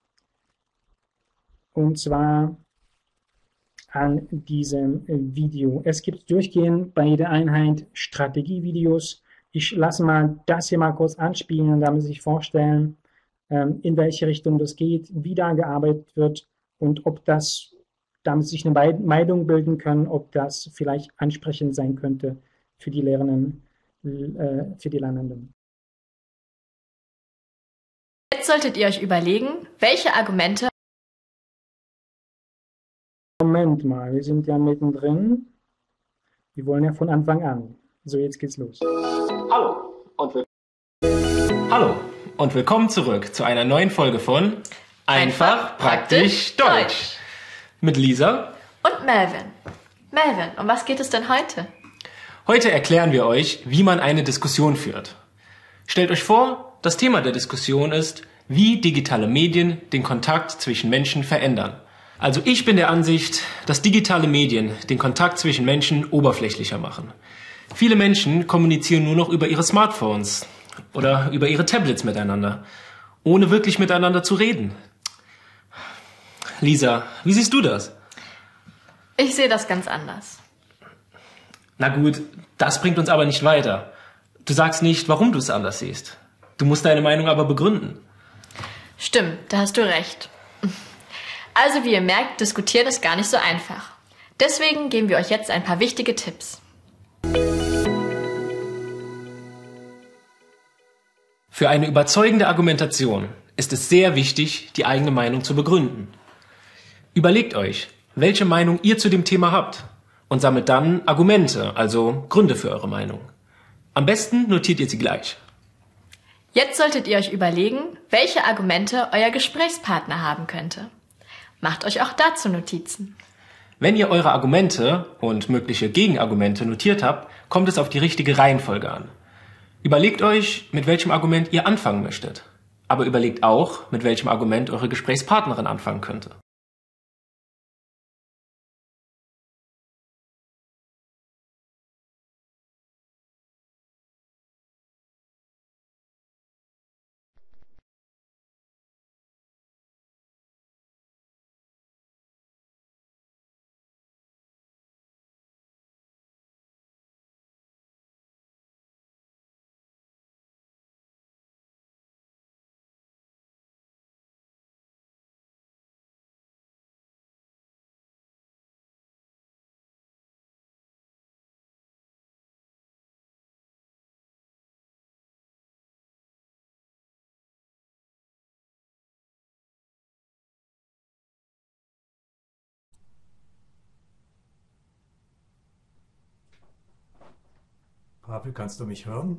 Und zwar an diesem Video. Es gibt durchgehend bei jeder Einheit Strategievideos. Ich lasse mal das hier mal kurz anspielen, damit Sie sich vorstellen, in welche Richtung das geht, wie da gearbeitet wird und ob das, damit Sie sich eine Meinung bilden können, ob das vielleicht ansprechend sein könnte für die Lernenden. Jetzt solltet ihr euch überlegen, welche Argumente... Moment mal, wir sind ja mittendrin. Wir wollen ja von Anfang an. So, jetzt geht's los. Hallo und willkommen zurück zu einer neuen Folge von Einfach praktisch Deutsch. Mit Lisa und Melvin. Melvin, um was geht es denn heute? Heute erklären wir euch, wie man eine Diskussion führt. Stellt euch vor, das Thema der Diskussion ist, wie digitale Medien den Kontakt zwischen Menschen verändern. Also ich bin der Ansicht, dass digitale Medien den Kontakt zwischen Menschen oberflächlicher machen. Viele Menschen kommunizieren nur noch über ihre Smartphones oder über ihre Tablets miteinander, ohne wirklich miteinander zu reden. Lisa, wie siehst du das? Ich sehe das ganz anders. Na gut, das bringt uns aber nicht weiter. Du sagst nicht, warum du es anders siehst. Du musst deine Meinung aber begründen. Stimmt, da hast du recht. Also wie ihr merkt, diskutieren ist gar nicht so einfach. Deswegen geben wir euch jetzt ein paar wichtige Tipps. Für eine überzeugende Argumentation ist es sehr wichtig, die eigene Meinung zu begründen. Überlegt euch, welche Meinung ihr zu dem Thema habt und sammelt dann Argumente, also Gründe für eure Meinung. Am besten notiert ihr sie gleich. Jetzt solltet ihr euch überlegen, welche Argumente euer Gesprächspartner haben könnte. Macht euch auch dazu Notizen. Wenn ihr eure Argumente und mögliche Gegenargumente notiert habt, kommt es auf die richtige Reihenfolge an. Überlegt euch, mit welchem Argument ihr anfangen möchtet. Aber überlegt auch, mit welchem Argument eure Gesprächspartnerin anfangen könnte. Pavel, kannst du mich hören?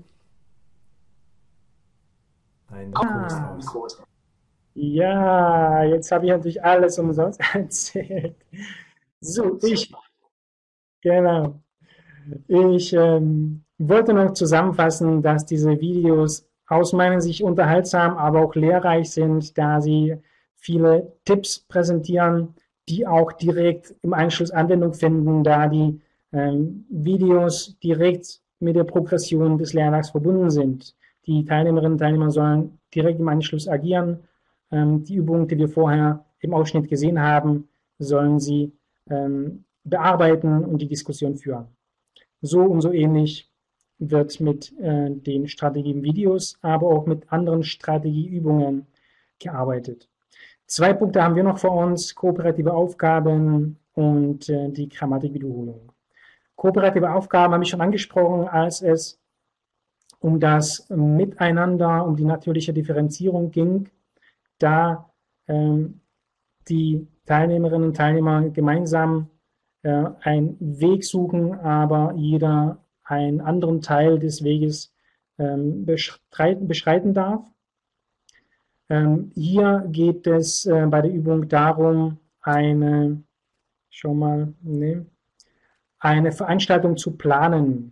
Dein Mikro ist aus. Ja, jetzt habe ich natürlich alles umsonst erzählt. So, genau. Ich wollte noch zusammenfassen, dass diese Videos aus meiner Sicht unterhaltsam, aber auch lehrreich sind, da sie viele Tipps präsentieren, die auch direkt im Anschluss Anwendung finden, da die Videos direkt mit der Progression des Lerntags verbunden sind. Die Teilnehmerinnen und Teilnehmer sollen direkt im Anschluss agieren. Die Übungen, die wir vorher im Ausschnitt gesehen haben, sollen sie bearbeiten und die Diskussion führen. So und so ähnlich wird mit den Strategien-Videos, aber auch mit anderen Strategieübungen gearbeitet. 2 Punkte haben wir noch vor uns: kooperative Aufgaben und die Grammatikwiederholung. Kooperative Aufgaben habe ich schon angesprochen, als es um das Miteinander, um die natürliche Differenzierung ging, da die Teilnehmerinnen und Teilnehmer gemeinsam einen Weg suchen, aber jeder einen anderen Teil des Weges beschreiten darf. Hier geht es bei der Übung darum, eine Veranstaltung zu planen.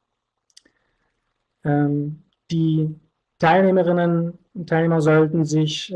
Die Teilnehmerinnen und Teilnehmer sollten sich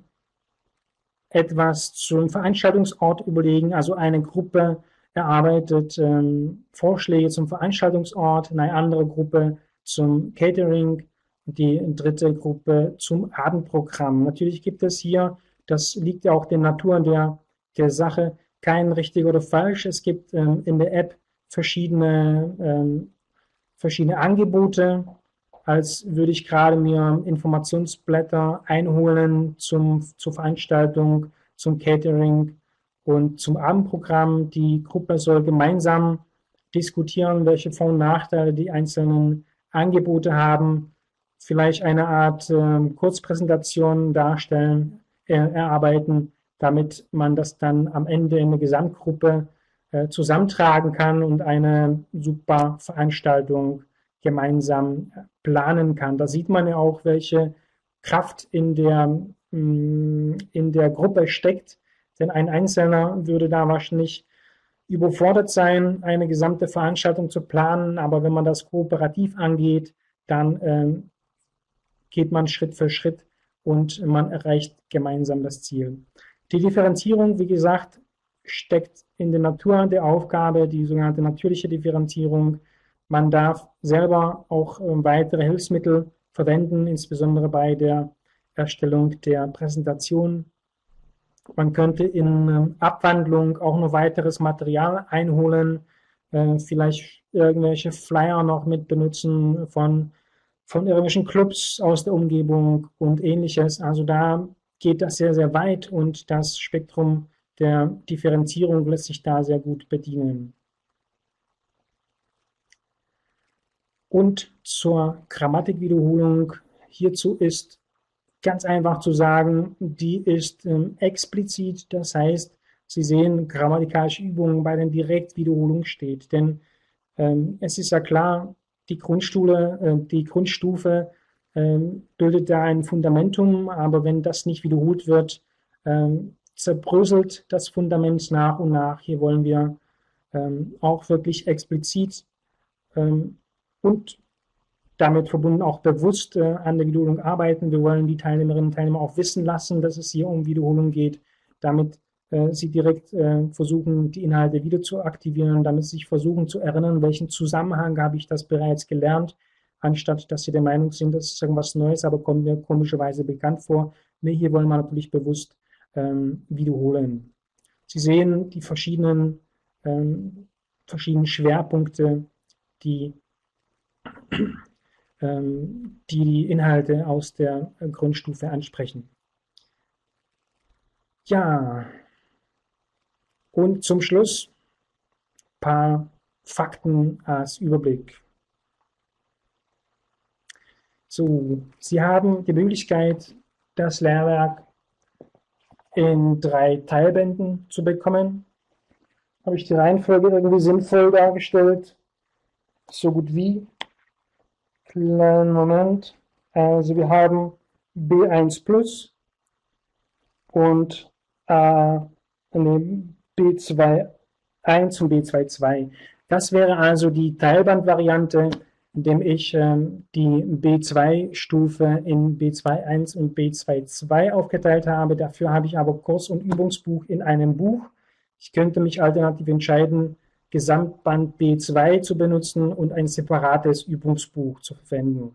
etwas zum Veranstaltungsort überlegen, also eine Gruppe erarbeitet Vorschläge zum Veranstaltungsort, eine andere Gruppe zum Catering, die dritte Gruppe zum Abendprogramm. Natürlich gibt es hier, das liegt ja auch der Natur der Sache, kein richtig oder falsch. Es gibt in der App verschiedene Angebote, als würde ich gerade mir Informationsblätter einholen zur Veranstaltung, zum Catering und zum Abendprogramm. Die Gruppe soll gemeinsam diskutieren, welche Vor- und Nachteile die einzelnen Angebote haben, vielleicht eine Art Kurzpräsentation erarbeiten, damit man das dann am Ende in eine Gesamtgruppe zusammentragen kann und eine super Veranstaltung gemeinsam planen kann. Da sieht man ja auch, welche Kraft in der Gruppe steckt, denn ein Einzelner würde da wahrscheinlich überfordert sein, eine gesamte Veranstaltung zu planen, aber wenn man das kooperativ angeht, dann geht man Schritt für Schritt und man erreicht gemeinsam das Ziel. Die Differenzierung, wie gesagt, steckt in der Natur der Aufgabe, die sogenannte natürliche Differenzierung. Man darf selber auch weitere Hilfsmittel verwenden, insbesondere bei der Erstellung der Präsentation. Man könnte in Abwandlung auch noch weiteres Material einholen, vielleicht irgendwelche Flyer noch mit benutzen von irgendwelchen Clubs aus der Umgebung und ähnliches. Also da geht das sehr, sehr weit und das Spektrum der Differenzierung lässt sich da sehr gut bedienen. Und zur Grammatikwiederholung hierzu ist ganz einfach zu sagen, die ist explizit, das heißt, Sie sehen, grammatikalische Übungen bei den Direktwiederholungen steht, denn es ist ja klar, die Grundstufe bildet da ein Fundamentum, aber wenn das nicht wiederholt wird, zerbröselt das Fundament nach und nach. Hier wollen wir auch wirklich explizit und damit verbunden auch bewusst an der Wiederholung arbeiten. Wir wollen die Teilnehmerinnen und Teilnehmer auch wissen lassen, dass es hier um Wiederholung geht, damit sie direkt versuchen, die Inhalte wieder zu aktivieren, damit sie sich versuchen zu erinnern, welchen Zusammenhang habe ich das bereits gelernt, anstatt dass sie der Meinung sind, das ist irgendwas Neues, aber kommt mir komischerweise bekannt vor. Nee, hier wollen wir natürlich bewusst wiederholen. Sie sehen die verschiedenen Schwerpunkte, die Inhalte aus der Grundstufe ansprechen. Ja, und zum Schluss ein paar Fakten als Überblick. So, Sie haben die Möglichkeit, das Lehrwerk in 3 Teilbänden zu bekommen. Habe ich die Reihenfolge irgendwie sinnvoll dargestellt? So gut wie. Kleinen Moment. Also wir haben B1 Plus und B2.1 und B2.2. Das wäre also die Teilbandvariante, indem ich die B2-Stufe in B2.1 und B2.2 aufgeteilt habe. Dafür habe ich aber Kurs- und Übungsbuch in einem Buch. Ich könnte mich alternativ entscheiden, Gesamtband B2 zu benutzen und ein separates Übungsbuch zu verwenden.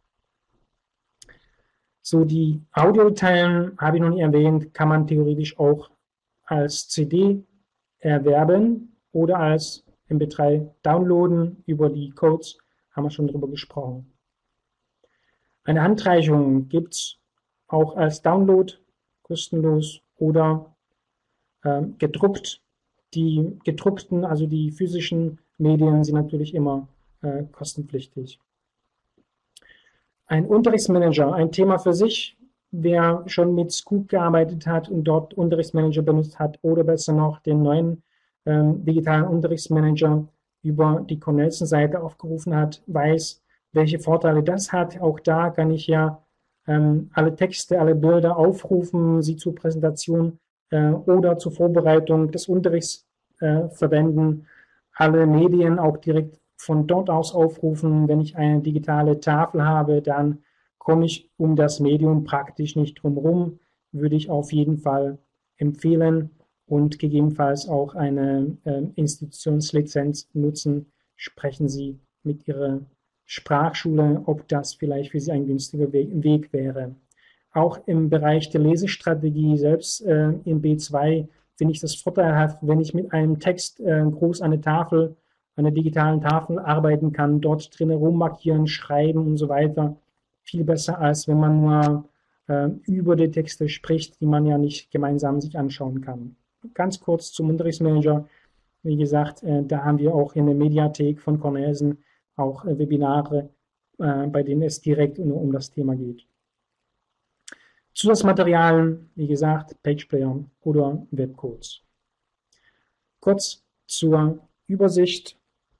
So, die Audiodateien, habe ich noch nie erwähnt, kann man theoretisch auch als CD erwerben oder als MP3 downloaden. Über die Codes haben wir schon drüber gesprochen. Eine Handreichung gibt es auch als Download, kostenlos oder gedruckt. Die gedruckten, also die physischen Medien, sind natürlich immer kostenpflichtig. Ein Unterrichtsmanager, ein Thema für sich. Wer schon mit Scoop gearbeitet hat und dort Unterrichtsmanager benutzt hat oder besser noch den neuen digitalen Unterrichtsmanager über die Cornelsen-Seite aufgerufen hat, weiß, welche Vorteile das hat. Auch da kann ich ja alle Texte, alle Bilder aufrufen, sie zur Präsentation oder zur Vorbereitung des Unterrichts verwenden, alle Medien auch direkt von dort aus aufrufen. Wenn ich eine digitale Tafel habe, dann komme ich um das Medium praktisch nicht drumherum, würde ich auf jeden Fall empfehlen und gegebenenfalls auch eine Institutionslizenz nutzen. Sprechen Sie mit Ihrer Sprachschule, ob das vielleicht für Sie ein günstiger Weg wäre. Auch im Bereich der Lesestrategie, selbst in B2, finde ich das vorteilhaft, wenn ich mit einem Text groß an einer digitalen Tafel arbeiten kann, dort drinnen rummarkieren, schreiben und so weiter. Viel besser, als wenn man nur über die Texte spricht, die man ja nicht gemeinsam sich anschauen kann. Ganz kurz zum Unterrichtsmanager. Wie gesagt, da haben wir auch in der Mediathek von Cornelsen auch Webinare, bei denen es direkt nur um das Thema geht. Zusatzmaterialien, wie gesagt, PagePlayer oder Webcodes. Kurz zur Übersicht.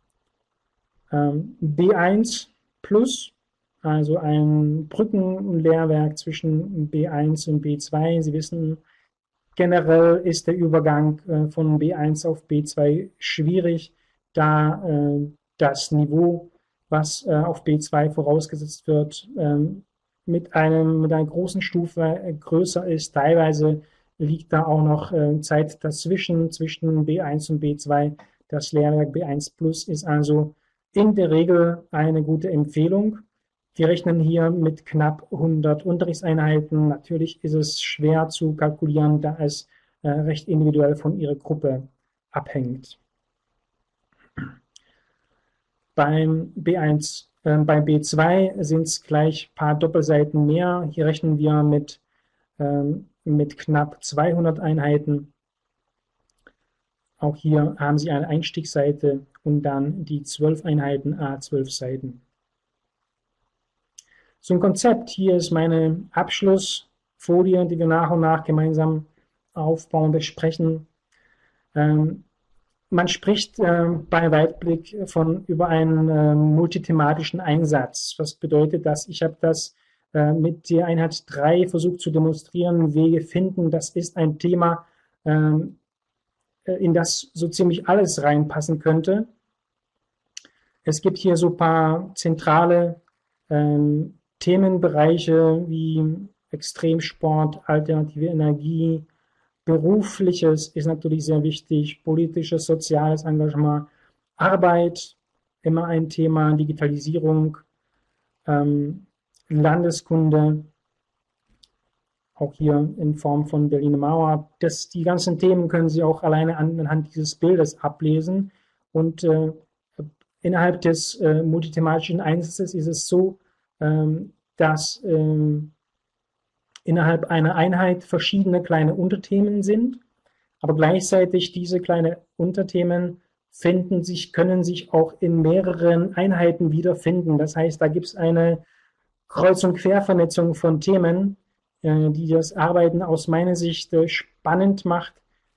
B1 Plus, also ein Brückenlehrwerk zwischen B1 und B2. Sie wissen, generell ist der Übergang von B1 auf B2 schwierig, da das Niveau, was auf B2 vorausgesetzt wird, mit einer großen Stufe größer ist. Teilweise liegt da auch noch Zeit dazwischen, zwischen B1 und B2. Das Lehrwerk B1 Plus ist also in der Regel eine gute Empfehlung. Wir rechnen hier mit knapp 100 Unterrichtseinheiten. Natürlich ist es schwer zu kalkulieren, da es recht individuell von Ihrer Gruppe abhängt. Beim B2 sind es gleich ein paar Doppelseiten mehr. Hier rechnen wir mit knapp 200 Einheiten. Auch hier haben Sie eine Einstiegsseite und dann die 12 Einheiten, 12 Seiten. So ein Konzept, hier ist meine Abschlussfolie, die wir nach und nach gemeinsam aufbauen, besprechen. Man spricht bei Weitblick über einen multithematischen Einsatz. Was bedeutet das? Ich habe das mit der Einheit 3 versucht zu demonstrieren, Wege finden. Das ist ein Thema, in das so ziemlich alles reinpassen könnte. Es gibt hier so ein paar zentrale Themenbereiche wie Extremsport, alternative Energie, Berufliches ist natürlich sehr wichtig, politisches, soziales Engagement, Arbeit, immer ein Thema, Digitalisierung, Landeskunde, auch hier in Form von Berliner Mauer. Die ganzen Themen können Sie auch alleine anhand dieses Bildes ablesen. Und innerhalb des multithematischen Einsatzes ist es so, dass innerhalb einer Einheit verschiedene kleine Unterthemen sind, aber gleichzeitig diese kleinen Unterthemen können sich auch in mehreren Einheiten wiederfinden. Das heißt, da gibt es eine Kreuz- und Quervernetzung von Themen, die das Arbeiten aus meiner Sicht spannend macht.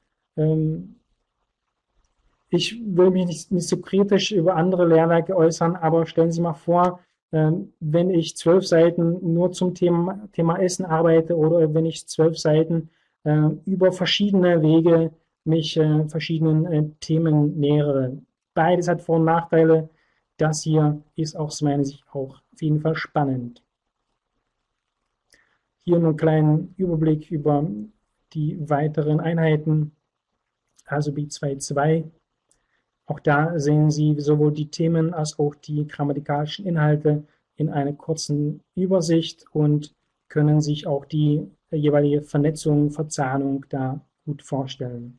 Ich will mich nicht so kritisch über andere Lehrwerke äußern, aber stellen Sie mal vor, wenn ich 12 Seiten nur zum Thema Essen arbeite oder wenn ich 12 Seiten über verschiedene Wege mich verschiedenen Themen nähere. Beides hat Vor- und Nachteile. Das hier ist aus meiner Sicht auch auf jeden Fall spannend. Hier nur einen kleinen Überblick über die weiteren Einheiten, also B2.2. Auch da sehen Sie sowohl die Themen als auch die grammatikalischen Inhalte in einer kurzen Übersicht und können sich auch die jeweilige Vernetzung, Verzahnung da gut vorstellen.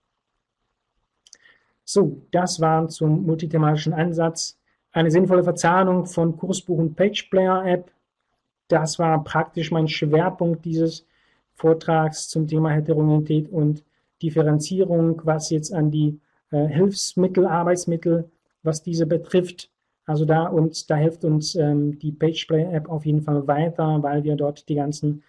So, das war zum multithematischen Ansatz. Eine sinnvolle Verzahnung von Kursbuch und PagePlayer-App. Das war praktisch mein Schwerpunkt dieses Vortrags zum Thema Heterogenität und Differenzierung, was jetzt an die Hilfsmittel, Arbeitsmittel, was diese betrifft. Also da hilft uns die PagePlayer-App auf jeden Fall weiter, weil wir dort die ganzen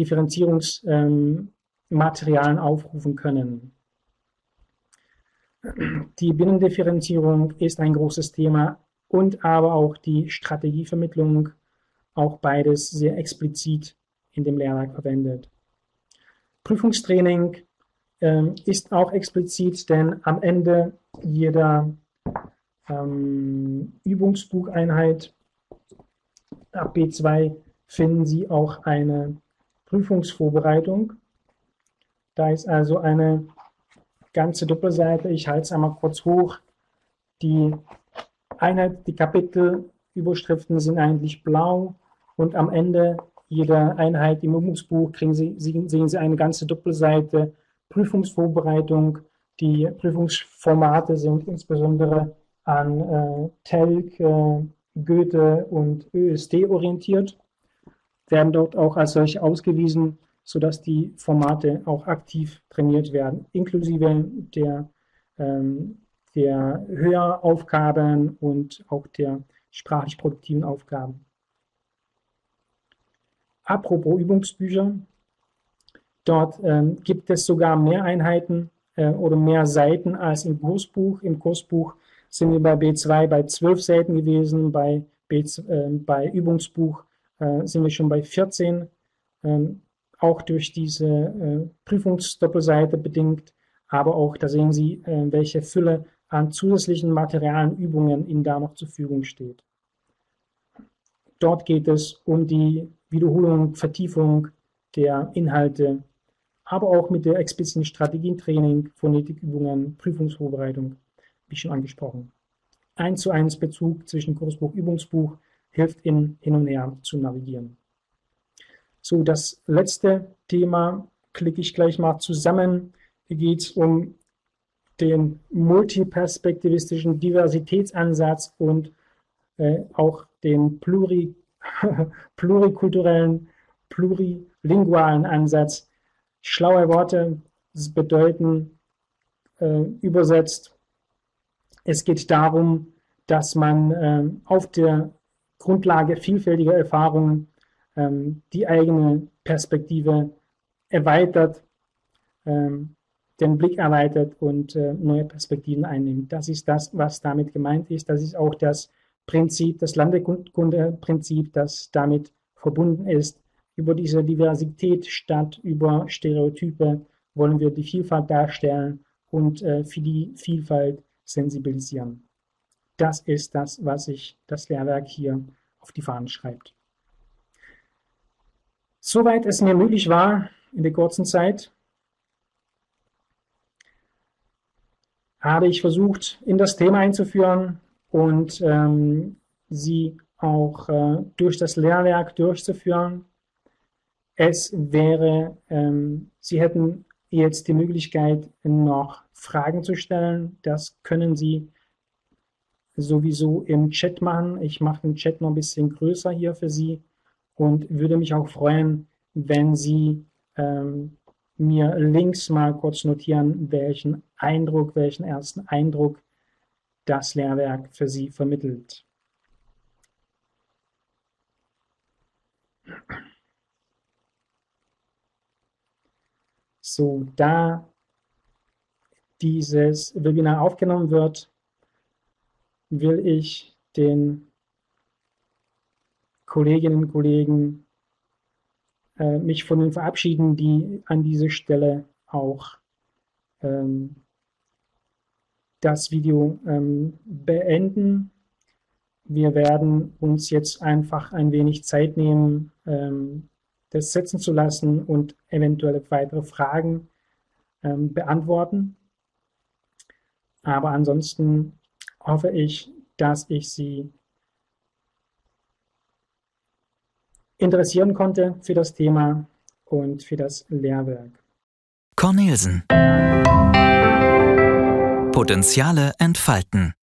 Differenzierungsmaterialien aufrufen können. Die Binnendifferenzierung ist ein großes Thema und aber auch die Strategievermittlung, auch beides sehr explizit in dem Lehrwerk verwendet. Prüfungstraining ist auch explizit, denn am Ende jeder Übungsbucheinheit ab B2 finden Sie auch eine Prüfungsvorbereitung. Da ist also eine ganze Doppelseite. Ich halte es einmal kurz hoch. Die Einheit, die Kapitelüberschriften sind eigentlich blau und am Ende jeder Einheit im Übungsbuch sehen Sie eine ganze Doppelseite Prüfungsvorbereitung. Die Prüfungsformate sind insbesondere an Telg, Goethe und ÖSD orientiert, werden dort auch als solche ausgewiesen, sodass die Formate auch aktiv trainiert werden, inklusive der Höraufgaben und auch der sprachlich produktiven Aufgaben. Apropos Übungsbücher, dort gibt es sogar mehr Einheiten oder mehr Seiten als im Kursbuch. Im Kursbuch sind wir bei B2 bei 12 Seiten gewesen, bei Übungsbuch sind wir schon bei 14, auch durch diese Prüfungsdoppelseite bedingt, aber auch, da sehen Sie, welche Fülle an zusätzlichen Materialien, Übungen Ihnen da noch zur Verfügung steht. Dort geht es um die Wiederholung, Vertiefung der Inhalte, aber auch mit der expliziten Strategientraining, Phonetikübungen, Prüfungsvorbereitung, wie schon angesprochen. 1:1 Bezug zwischen Kursbuch, Übungsbuch hilft Ihnen hin und her zu navigieren. So, das letzte Thema klicke ich gleich mal zusammen. Hier geht es um den multiperspektivistischen Diversitätsansatz und auch den plurikulturellen, plurilingualen Ansatz. Schlaue Worte bedeuten übersetzt, es geht darum, dass man auf der Grundlage vielfältiger Erfahrungen die eigene Perspektive erweitert, den Blick erweitert und neue Perspektiven einnimmt. Das ist das, was damit gemeint ist. Das ist auch das Prinzip, das Landeskundeprinzip, das damit verbunden ist. Über diese Diversität statt über Stereotype wollen wir die Vielfalt darstellen und für die Vielfalt sensibilisieren. Das ist das, was sich das Lehrwerk hier auf die Fahnen schreibt. Soweit es mir möglich war in der kurzen Zeit, habe ich versucht, in das Thema einzuführen und sie auch durch das Lehrwerk durchzuführen. Sie hätten jetzt die Möglichkeit, noch Fragen zu stellen. Das können Sie sowieso im Chat machen. Ich mache den Chat noch ein bisschen größer hier für Sie und würde mich auch freuen, wenn Sie mir links mal kurz notieren, welchen ersten Eindruck das Lehrwerk für Sie vermittelt. So, da dieses Webinar aufgenommen wird, will ich den Kolleginnen und Kollegen mich von denen verabschieden, die an dieser Stelle auch das Video beenden. Wir werden uns jetzt einfach ein wenig Zeit nehmen, das setzen zu lassen und eventuelle weitere Fragen beantworten. Aber ansonsten hoffe ich, dass ich Sie interessieren konnte für das Thema und für das Lehrwerk. Cornelsen. Potenziale entfalten.